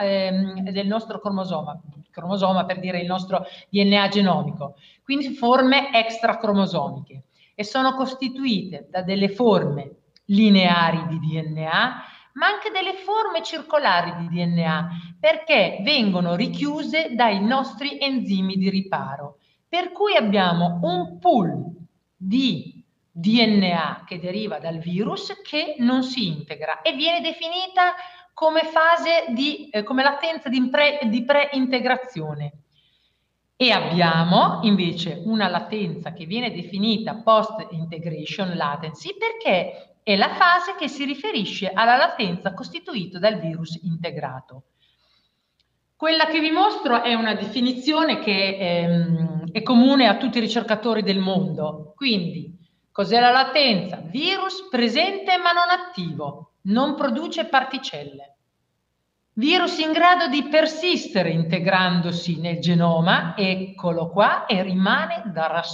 cromosoma per dire il nostro DNA genomico, quindi forme extracromosomiche, e sono costituite da delle forme lineari di DNA, ma anche delle forme circolari di DNA, perché vengono richiuse dai nostri enzimi di riparo. Per cui abbiamo un pool di DNA che deriva dal virus che non si integra e viene definita come fase come latenza di pre-integrazione. E abbiamo invece una latenza che viene definita post-integration latency, perché è la fase che si riferisce alla latenza costituita dal virus integrato. Quella che vi mostro è una definizione che è comune a tutti i ricercatori del mondo. Quindi, cos'è la latenza? Virus presente ma non attivo, non produce particelle. Virus in grado di persistere integrandosi nel genoma, eccolo qua, e rimane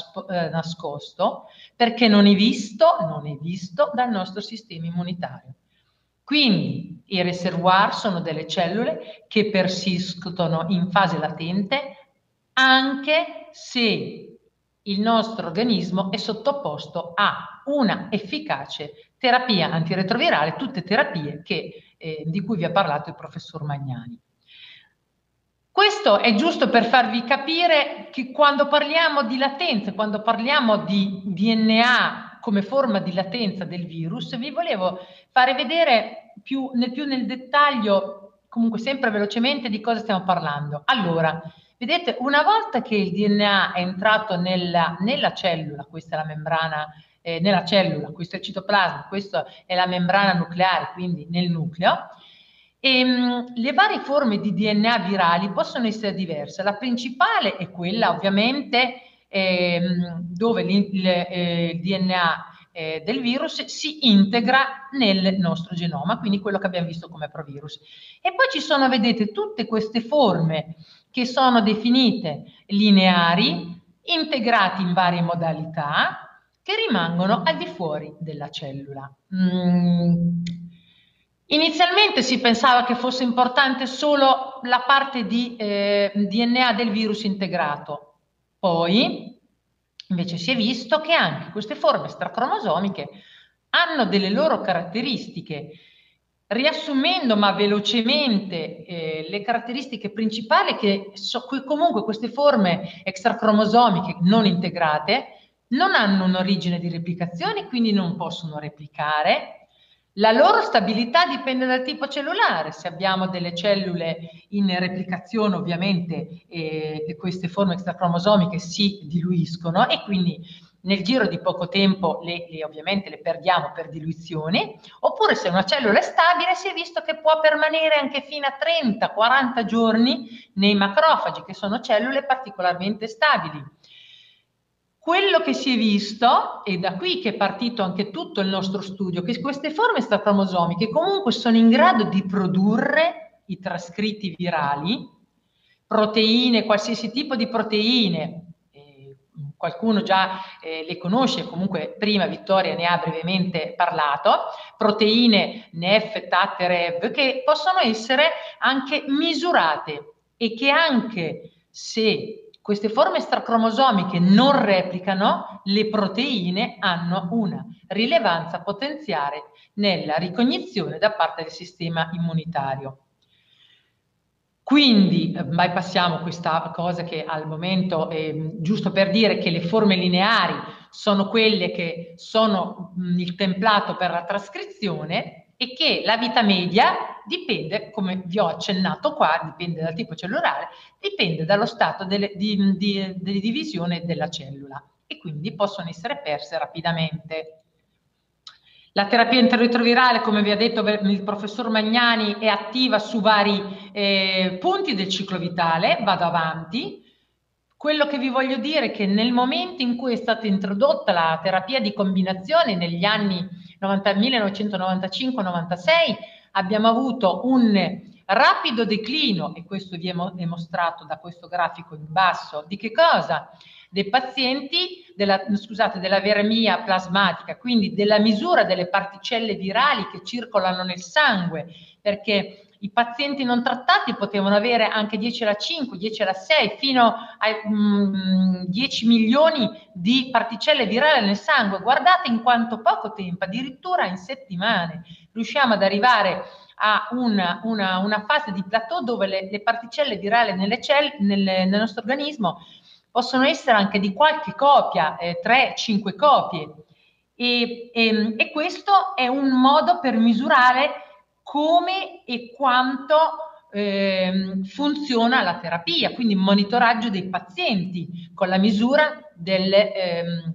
nascosto perché non è visto dal nostro sistema immunitario. Quindi i reservoir sono delle cellule che persistono in fase latente anche se il nostro organismo è sottoposto a una efficace terapia antiretrovirale, tutte terapie di cui vi ha parlato il professor Magnani. Questo è giusto per farvi capire che quando parliamo di latenza, quando parliamo di DNA come forma di latenza del virus, vi volevo fare vedere più nel dettaglio, comunque sempre velocemente, di cosa stiamo parlando. Allora, vedete, una volta che il DNA è entrato nella cellula, questa è la membrana, nella cellula, questo è il citoplasma, questa è la membrana nucleare, quindi nel nucleo, le varie forme di DNA virali possono essere diverse. La principale è quella ovviamente dove il DNA del virus si integra nel nostro genoma, quindi quello che abbiamo visto come provirus. E poi ci sono, vedete, tutte queste forme che sono definite lineari, integrati in varie modalità, che rimangono al di fuori della cellula. Inizialmente si pensava che fosse importante solo la parte di DNA del virus integrato, poi invece si è visto che anche queste forme extracromosomiche hanno delle loro caratteristiche. Riassumendo ma velocemente le caratteristiche principali, che comunque queste forme extracromosomiche non integrate non hanno un'origine di replicazione, quindi non possono replicare. La loro stabilità dipende dal tipo cellulare. Se abbiamo delle cellule in replicazione, ovviamente queste forme extracromosomiche si diluiscono e quindi nel giro di poco tempo ovviamente le perdiamo per diluizione, oppure se una cellula è stabile si è visto che può permanere anche fino a 30-40 giorni nei macrofagi, che sono cellule particolarmente stabili. Quello che si è visto, e da qui che è partito anche tutto il nostro studio, che queste forme extracromosomiche comunque sono in grado di produrre i trascritti virali, proteine, qualsiasi tipo di proteine, qualcuno già le conosce, comunque prima Vittoria ne ha brevemente parlato, proteine NEF, TAT, REV, che possono essere anche misurate e che anche se queste forme extracromosomiche non replicano, le proteine hanno una rilevanza potenziale nella ricognizione da parte del sistema immunitario. Quindi bypassiamo questa cosa che al momento è giusto per dire che le forme lineari sono quelle che sono il templato per la trascrizione e che la vita media dipende, come vi ho accennato qua, dipende dal tipo cellulare, dipende dallo stato di divisione della cellula e quindi possono essere perse rapidamente. La terapia antiretrovirale, come vi ha detto il professor Magnani, è attiva su vari punti del ciclo vitale, vado avanti. Quello che vi voglio dire è che nel momento in cui è stata introdotta la terapia di combinazione negli anni 1995-96 abbiamo avuto un rapido declino, e questo vi è mostrato da questo grafico in basso, di che cosa? Dei pazienti, della viremia plasmatica, quindi della misura delle particelle virali che circolano nel sangue, perché i pazienti non trattati potevano avere anche 10 alla 5, 10 alla 6, fino a 10 milioni di particelle virali nel sangue. Guardate in quanto poco tempo, addirittura in settimane, riusciamo ad arrivare a una fase di plateau dove le particelle virali nel nostro organismo possono essere anche di qualche copia, 3-5 copie. E questo è un modo per misurare come e quanto funziona la terapia, quindi monitoraggio dei pazienti con la misura delle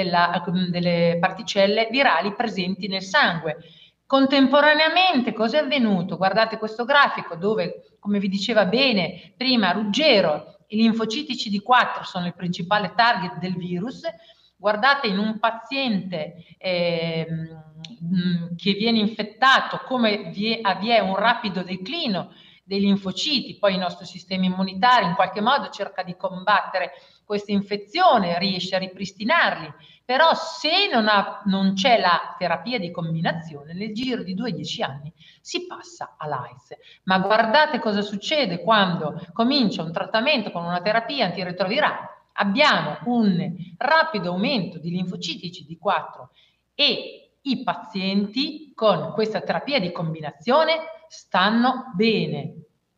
particelle virali presenti nel sangue. Contemporaneamente cosa è avvenuto? Guardate questo grafico dove, come vi diceva bene prima Ruggero, i linfociti CD4 sono il principale target del virus. Guardate in un paziente che viene infettato come vi è un rapido declino dei linfociti, poi il nostro sistema immunitario in qualche modo cerca di combattere questa infezione, riesce a ripristinarli, però se non c'è la terapia di combinazione, nel giro di 2-10 anni si passa all'AIDS. Ma guardate cosa succede quando comincia un trattamento con una terapia antiretrovirale. Abbiamo un rapido aumento di linfociti CD4 e i pazienti con questa terapia di combinazione stanno bene.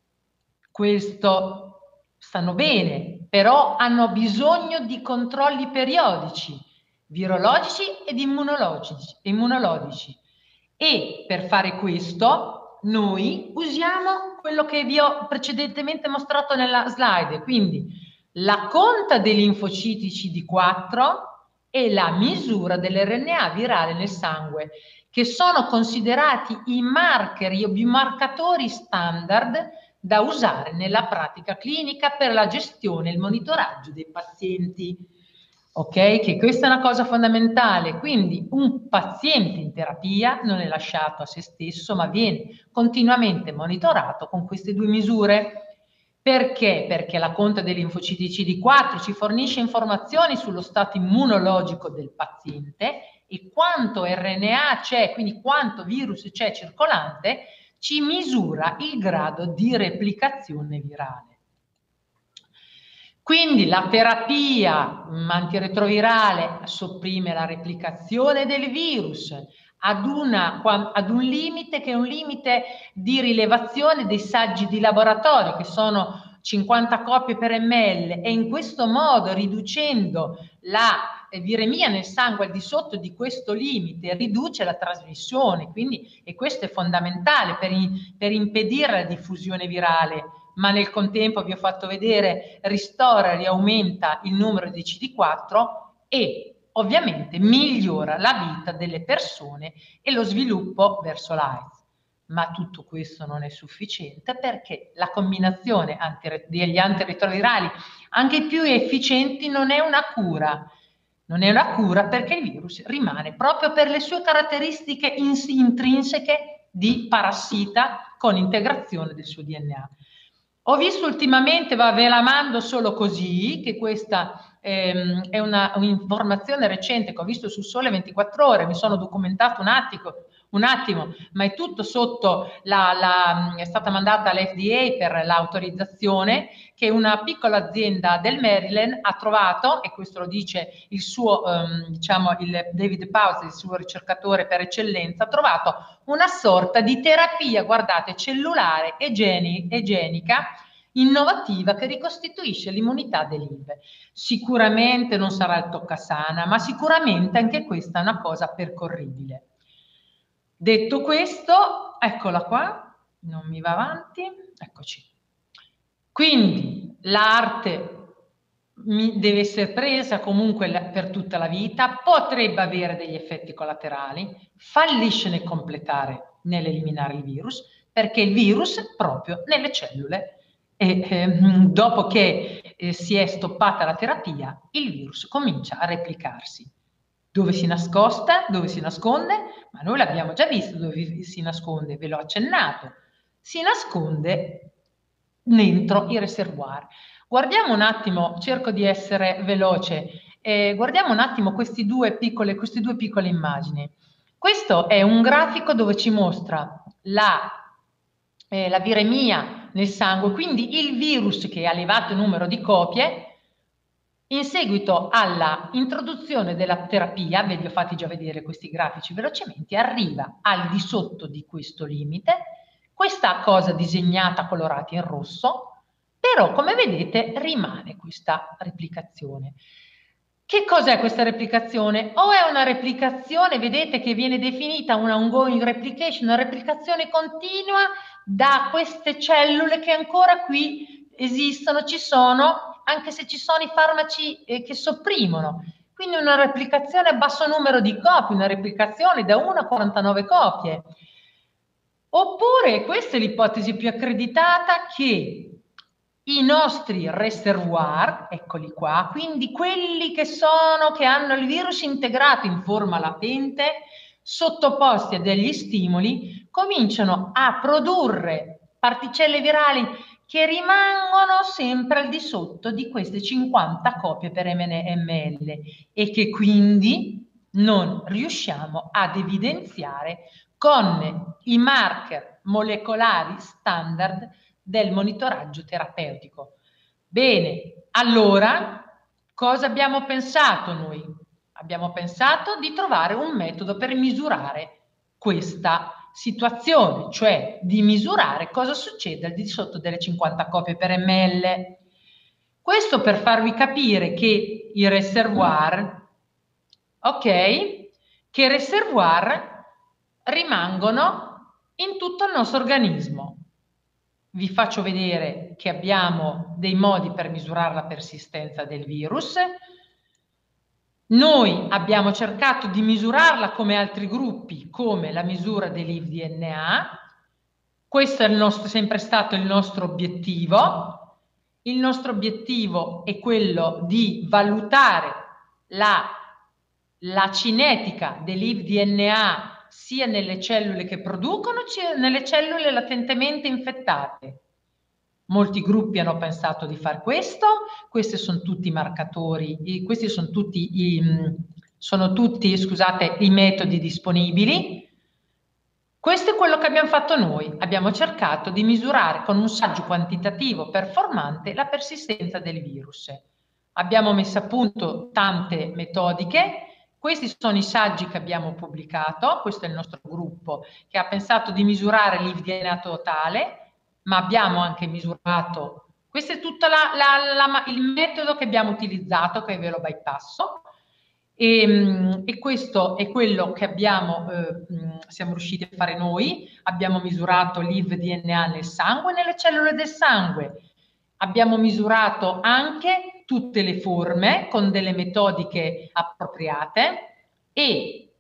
Stanno bene, però hanno bisogno di controlli periodici, virologici ed immunologici. E per fare questo noi usiamo quello che vi ho precedentemente mostrato nella slide, quindi la conta dei linfociti CD4 e la misura dell'RNA virale nel sangue, che sono considerati i marker, i biomarcatori standard da usare nella pratica clinica per la gestione e il monitoraggio dei pazienti. ok? Che questa è una cosa fondamentale. Quindi un paziente in terapia non è lasciato a se stesso, ma viene continuamente monitorato con queste due misure. Perché? Perché la conta dei linfociti CD4 ci fornisce informazioni sullo stato immunologico del paziente e quanto RNA c'è, quindi quanto virus c'è circolante, ci misura il grado di replicazione virale. Quindi la terapia antiretrovirale sopprime la replicazione del virus ad un limite che è un limite di rilevazione dei saggi di laboratorio, che sono 50 copie per ml, e in questo modo, riducendo la viremia nel sangue al di sotto di questo limite, riduce la trasmissione. Quindi, e questo è fondamentale per impedire la diffusione virale, ma nel contempo vi ho fatto vedere ristora e riaumenta il numero di CD4 e ovviamente migliora la vita delle persone e lo sviluppo verso l'AIDS. Ma tutto questo non è sufficiente, perché la combinazione degli antiretrovirali, anche i più efficienti, non è una cura. Non è una cura, perché il virus rimane, proprio per le sue caratteristiche intrinseche di parassita con integrazione del suo DNA. Ho visto ultimamente, ve la mando solo così, che questa è un'informazione recente che ho visto su Sole 24 Ore, mi sono documentato un attimo, ma è tutto sotto è stata mandata all'FDA per l'autorizzazione, che una piccola azienda del Maryland ha trovato, e questo lo dice il suo, diciamo, il David Pausi, il suo ricercatore per eccellenza, ha trovato una sorta di terapia, guardate, cellulare egenica, innovativa, che ricostituisce l'immunità dell'ILVE. Sicuramente non sarà il toccasana, ma sicuramente anche questa è una cosa percorribile. Detto questo, eccola qua, non mi va avanti, eccoci. Quindi l'arte deve essere presa comunque per tutta la vita, potrebbe avere degli effetti collaterali, fallisce nel completare, nell'eliminare il virus, perché il virus è proprio nelle cellule, e dopo che si è stoppata la terapia, il virus comincia a replicarsi. Dove si nascosta? Dove si nasconde? Ma noi l'abbiamo già visto dove si nasconde, ve l'ho accennato. Si nasconde dentro i reservoir. Guardiamo un attimo, cerco di essere veloce, guardiamo un attimo queste due piccole immagini. Questo è un grafico dove ci mostra la viremia nel sangue, quindi il virus che ha elevato numero di copie. In seguito alla introduzione della terapia, ve li ho fatti già vedere questi grafici velocemente, arriva al di sotto di questo limite, questa cosa disegnata colorata in rosso, però come vedete rimane questa replicazione. Che cos'è questa replicazione? O è una replicazione, vedete, che viene definita una ongoing replication, una replicazione continua da queste cellule che ancora qui esistono, ci sono, anche se ci sono i farmaci che sopprimono. Quindi una replicazione a basso numero di copie, una replicazione da 1 a 49 copie. Oppure, questa è l'ipotesi più accreditata, che i nostri reservoir, eccoli qua, quindi quelli che hanno il virus integrato in forma latente, sottoposti a degli stimoli, cominciano a produrre particelle virali che rimangono sempre al di sotto di queste 50 copie per ml e che quindi non riusciamo ad evidenziare con i marker molecolari standard del monitoraggio terapeutico. Bene, allora cosa abbiamo pensato noi? Abbiamo pensato di trovare un metodo per misurare questa situazione, cioè di misurare cosa succede al di sotto delle 50 copie per ml. Questo per farvi capire che i reservoir, rimangono in tutto il nostro organismo. Vi faccio vedere che abbiamo dei modi per misurare la persistenza del virus. Noi abbiamo cercato di misurarla come altri gruppi, come la misura dell'IVDNA. Questo è sempre stato il nostro obiettivo. Il nostro obiettivo è quello di valutare la cinetica dell'IVDNA sia nelle cellule che producono, sia nelle cellule latentemente infettate. Molti gruppi hanno pensato di fare questo, questi sono tutti i marcatori, questi sono tutti scusate, i metodi disponibili. Questo è quello che abbiamo fatto noi. Abbiamo cercato di misurare con un saggio quantitativo performante la persistenza del virus. Abbiamo messo a punto tante metodiche. Questi sono i saggi che abbiamo pubblicato. Questo è il nostro gruppo che ha pensato di misurare l'IVDNA totale, ma abbiamo anche misurato. Questo è tutto il metodo che abbiamo utilizzato, che ve lo bypasso. E questo è quello che siamo riusciti a fare noi. Abbiamo misurato l'IVDNA nel sangue, nelle cellule del sangue. Abbiamo misurato anche tutte le forme con delle metodiche appropriate e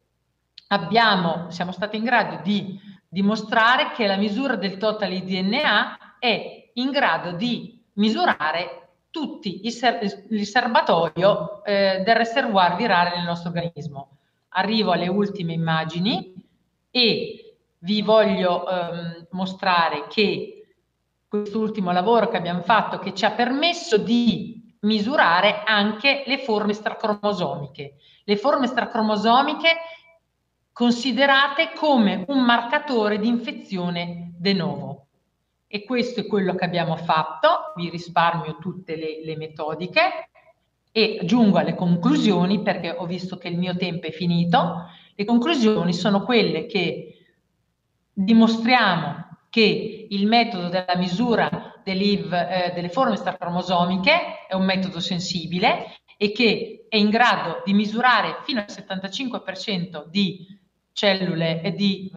siamo stati in grado di dimostrare che la misura del total IDNA è in grado di misurare tutti il serbatoio del reservoir virale nel nostro organismo. Arrivo alle ultime immagini e vi voglio mostrare che quest'ultimo lavoro che abbiamo fatto, che ci ha permesso di misurare anche le forme stracromosomiche. Le forme stracromosomiche considerate come un marcatore di infezione de novo. E questo è quello che abbiamo fatto, vi risparmio tutte le metodiche e giungo alle conclusioni perché ho visto che il mio tempo è finito. Le conclusioni sono quelle che dimostriamo che il metodo della misura delle forme stracromosomiche è un metodo sensibile e che è in grado di misurare fino al 75% di cellule e di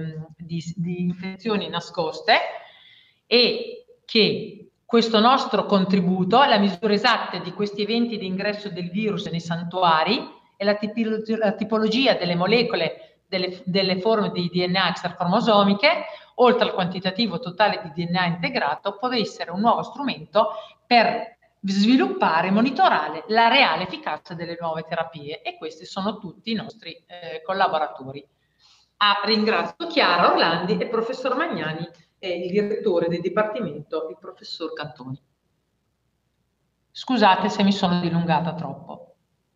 infezioni nascoste, e che questo nostro contributo alla misura esatta di questi eventi di ingresso del virus nei santuari e la tipologia delle molecole delle forme di DNA extracromosomiche, oltre al quantitativo totale di DNA integrato, può essere un nuovo strumento per sviluppare e monitorare la reale efficacia delle nuove terapie, e questi sono tutti i nostri collaboratori. Ringrazio Chiara Orlandi e il professor Magnani e il direttore del dipartimento, il professor Cantoni. Scusate se mi sono dilungata troppo.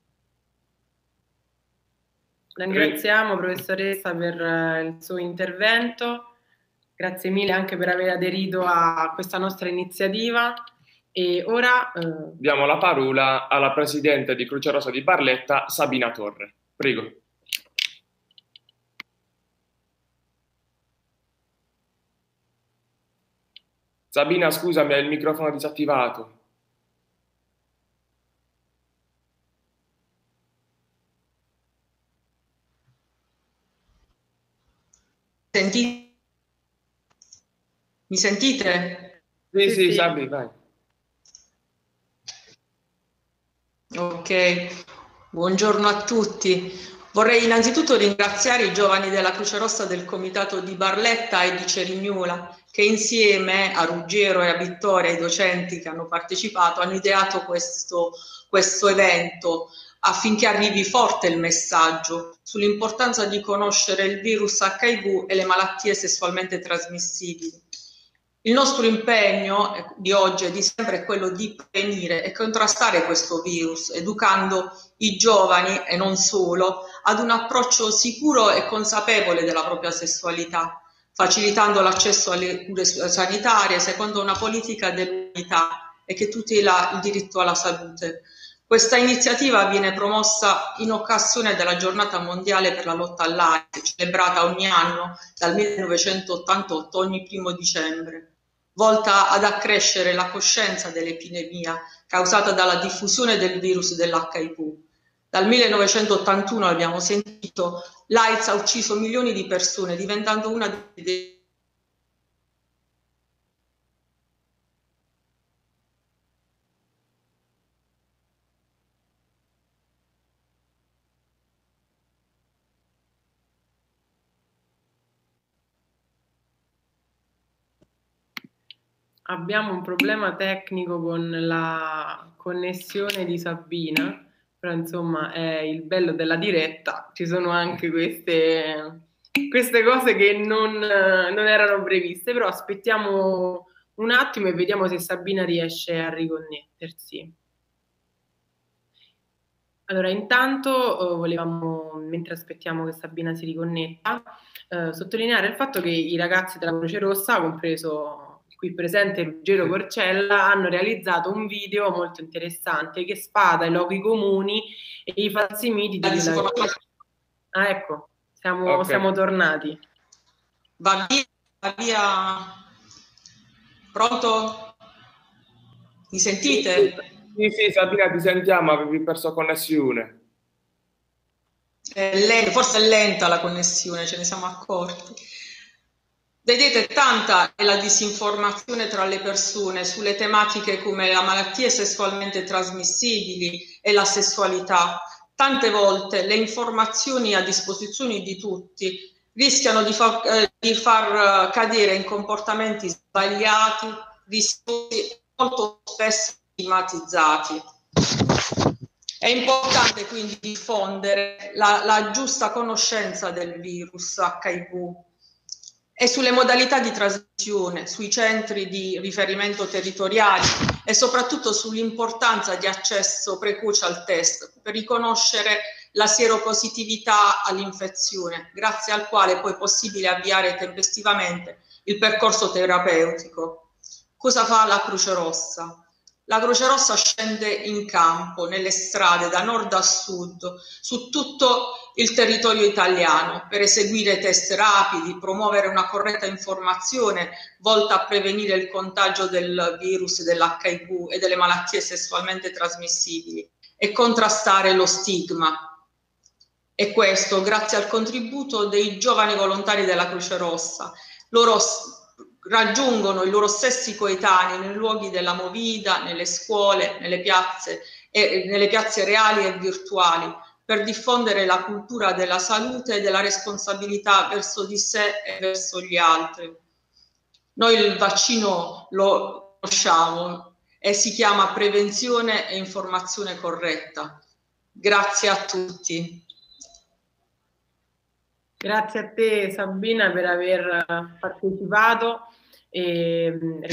La ringraziamo, professoressa, per il suo intervento. Grazie mille anche per aver aderito a questa nostra iniziativa. E ora diamo la parola alla presidente di Croce Rosa di Barletta, Sabina Torre. Prego. Sabina, scusami, hai il microfono disattivato. Mi sentite? Sì, Sabi, vai. Ok, buongiorno a tutti. Vorrei innanzitutto ringraziare i giovani della Croce Rossa del Comitato di Barletta e di Cerignola, che insieme a Ruggero e a Vittoria, i docenti che hanno partecipato, hanno ideato questo evento affinché arrivi forte il messaggio sull'importanza di conoscere il virus HIV e le malattie sessualmente trasmissibili. Il nostro impegno di oggi e di sempre è quello di prevenire e contrastare questo virus, educando i giovani e non solo ad un approccio sicuro e consapevole della propria sessualità, facilitando l'accesso alle cure sanitarie secondo una politica dell'unità e che tutela il diritto alla salute. Questa iniziativa viene promossa in occasione della Giornata Mondiale per la lotta all'AIDS, celebrata ogni anno dal 1988, ogni 1° dicembre, volta ad accrescere la coscienza dell'epidemia causata dalla diffusione del virus dell'HIV. Dal 1981, abbiamo sentito, l'AIDS ha ucciso milioni di persone, diventando una delle Abbiamo un problema tecnico con la connessione di Sabina, però insomma è il bello della diretta, ci sono anche queste cose che non erano previste, però aspettiamo un attimo e vediamo se Sabina riesce a riconnettersi. Allora, intanto volevamo, mentre aspettiamo che Sabina si riconnetta, sottolineare il fatto che i ragazzi della Croce Rossa, compreso il qui presente Ruggero Corcella, hanno realizzato un video molto interessante che spada i luoghi comuni e i falsi miti di Ah, ecco, siamo tornati. Va via. Pronto? Mi sentite? Sì, Sabina, ti sentiamo, avevi perso connessione. Forse è lenta la connessione, ce ne siamo accorti. Vedete, tanta è la disinformazione tra le persone sulle tematiche come le malattie sessualmente trasmissibili e la sessualità. Tante volte le informazioni a disposizione di tutti rischiano di far cadere in comportamenti sbagliati, rischiosi, molto spesso stigmatizzati. È importante quindi diffondere la giusta conoscenza del virus HIV e sulle modalità di trasmissione, sui centri di riferimento territoriali e soprattutto sull'importanza di accesso precoce al test per riconoscere la sieropositività all'infezione, grazie al quale è poi possibile avviare tempestivamente il percorso terapeutico. Cosa fa la Croce Rossa? La Croce Rossa scende in campo, nelle strade, da nord a sud, su tutto il territorio italiano, per eseguire test rapidi, promuovere una corretta informazione volta a prevenire il contagio del virus, dell'HIV e delle malattie sessualmente trasmissibili e contrastare lo stigma. E questo grazie al contributo dei giovani volontari della Croce Rossa. Loro raggiungono i loro stessi coetanei nei luoghi della movida, nelle scuole, nelle piazze reali e virtuali, per diffondere la cultura della salute e della responsabilità verso di sé e verso gli altri. Noi il vaccino lo conosciamo e si chiama prevenzione e informazione corretta. Grazie a tutti. Grazie a te Sabina per aver partecipato e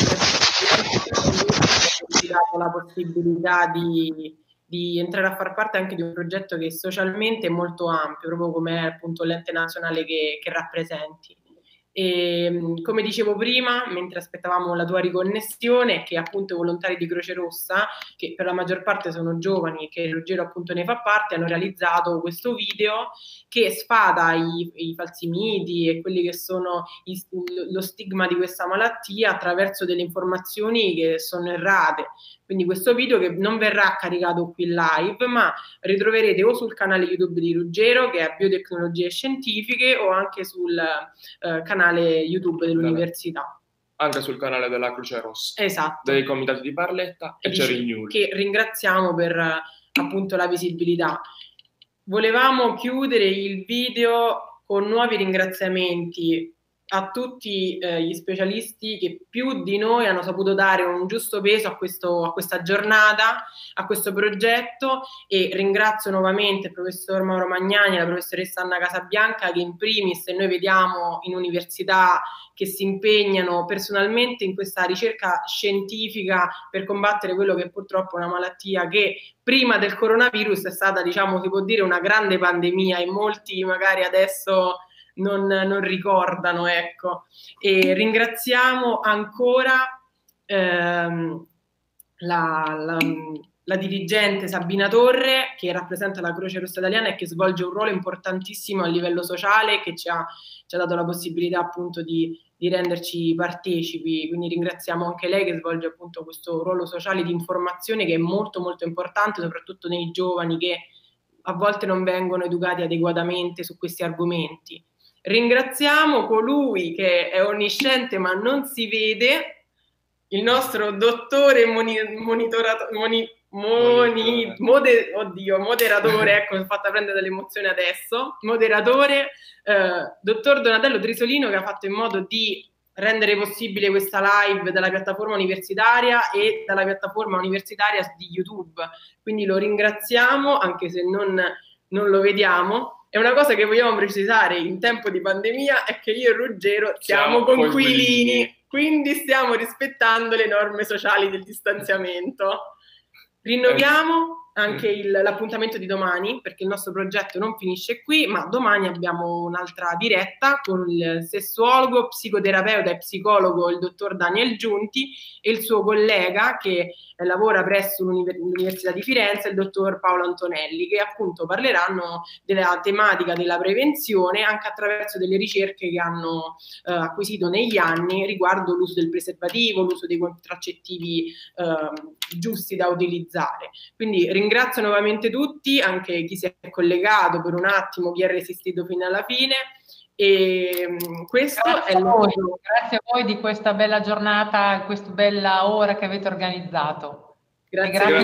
dato la possibilità di entrare a far parte anche di un progetto che socialmente è molto ampio, proprio come è appunto l'ente nazionale che rappresenti. E, come dicevo prima, mentre aspettavamo la tua riconnessione, che appunto i volontari di Croce Rossa, che per la maggior parte sono giovani e che Ruggero appunto ne fa parte, hanno realizzato questo video che sfada i falsi miti e quelli che sono lo stigma di questa malattia attraverso delle informazioni che sono errate. Quindi questo video che non verrà caricato qui live, ma ritroverete o sul canale YouTube di Ruggero, che è Biotecnologie Scientifiche, o anche sul canale YouTube dell'università. Anche sul canale della Croce Rossa. Esatto. Dei comitati di Barletta e Cerignuli. Che ringraziamo per appunto la visibilità. Volevamo chiudere il video con nuovi ringraziamenti a tutti gli specialisti che più di noi hanno saputo dare un giusto peso a questa giornata, a questo progetto, e ringrazio nuovamente il professor Mauro Magnani e la professoressa Anna Casabianca, che in primis noi vediamo in università che si impegnano personalmente in questa ricerca scientifica per combattere quello che purtroppo è una malattia che prima del coronavirus è stata, diciamo, si può dire, una grande pandemia, e molti magari adesso non ricordano, ecco. E ringraziamo ancora la dirigente Sabina Torre, che rappresenta la Croce Rossa Italiana e che svolge un ruolo importantissimo a livello sociale, che ci ha dato la possibilità appunto di renderci partecipi, quindi ringraziamo anche lei che svolge appunto questo ruolo sociale di informazione che è molto molto importante, soprattutto nei giovani che a volte non vengono educati adeguatamente su questi argomenti. Ringraziamo colui che è onnisciente ma non si vede, il nostro dottore moderatore, ecco, mi ho fatta prendere dall'emozione adesso, moderatore, dottor Donatello Drisolino, che ha fatto in modo di rendere possibile questa live dalla piattaforma universitaria e dalla piattaforma universitaria di YouTube, quindi lo ringraziamo anche se non lo vediamo. E una cosa che vogliamo precisare in tempo di pandemia è che io e Ruggero siamo coinquilini, quindi stiamo rispettando le norme sociali del distanziamento. Rinnoviamo anche l'appuntamento di domani, perché il nostro progetto non finisce qui, ma domani abbiamo un'altra diretta con il sessuologo, psicoterapeuta e psicologo, il dottor Daniel Giunti, e il suo collega che lavora presso l'Università di Firenze, il dottor Paolo Antonelli, che appunto parleranno della tematica della prevenzione anche attraverso delle ricerche che hanno acquisito negli anni riguardo l'uso del preservativo, l'uso dei contraccettivi giusti da utilizzare. Quindi ringrazio nuovamente tutti, anche chi si è collegato per un attimo, chi è resistito fino alla fine. E questo grazie è a voi, grazie a voi di questa bella giornata, questa bella ora che avete organizzato. Grazie a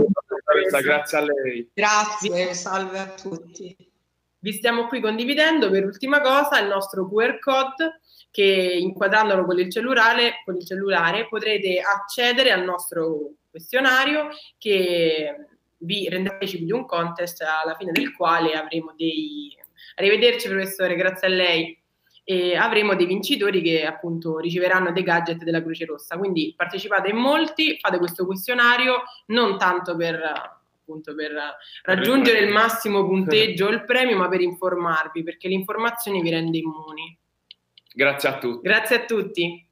lei. Grazie, salve a tutti. Vi stiamo qui condividendo per ultima cosa il nostro QR code, che inquadrandolo con il cellulare potrete accedere al nostro questionario che vi rende partecipi di un contest alla fine del quale avremo arrivederci professore, grazie a lei, e avremo dei vincitori che appunto riceveranno dei gadget della Croce Rossa. Quindi partecipate in molti, fate questo questionario non tanto per raggiungere il massimo punteggio o il premio, ma per informarvi, perché l'informazione vi rende immuni. Grazie a tutti. Grazie a tutti.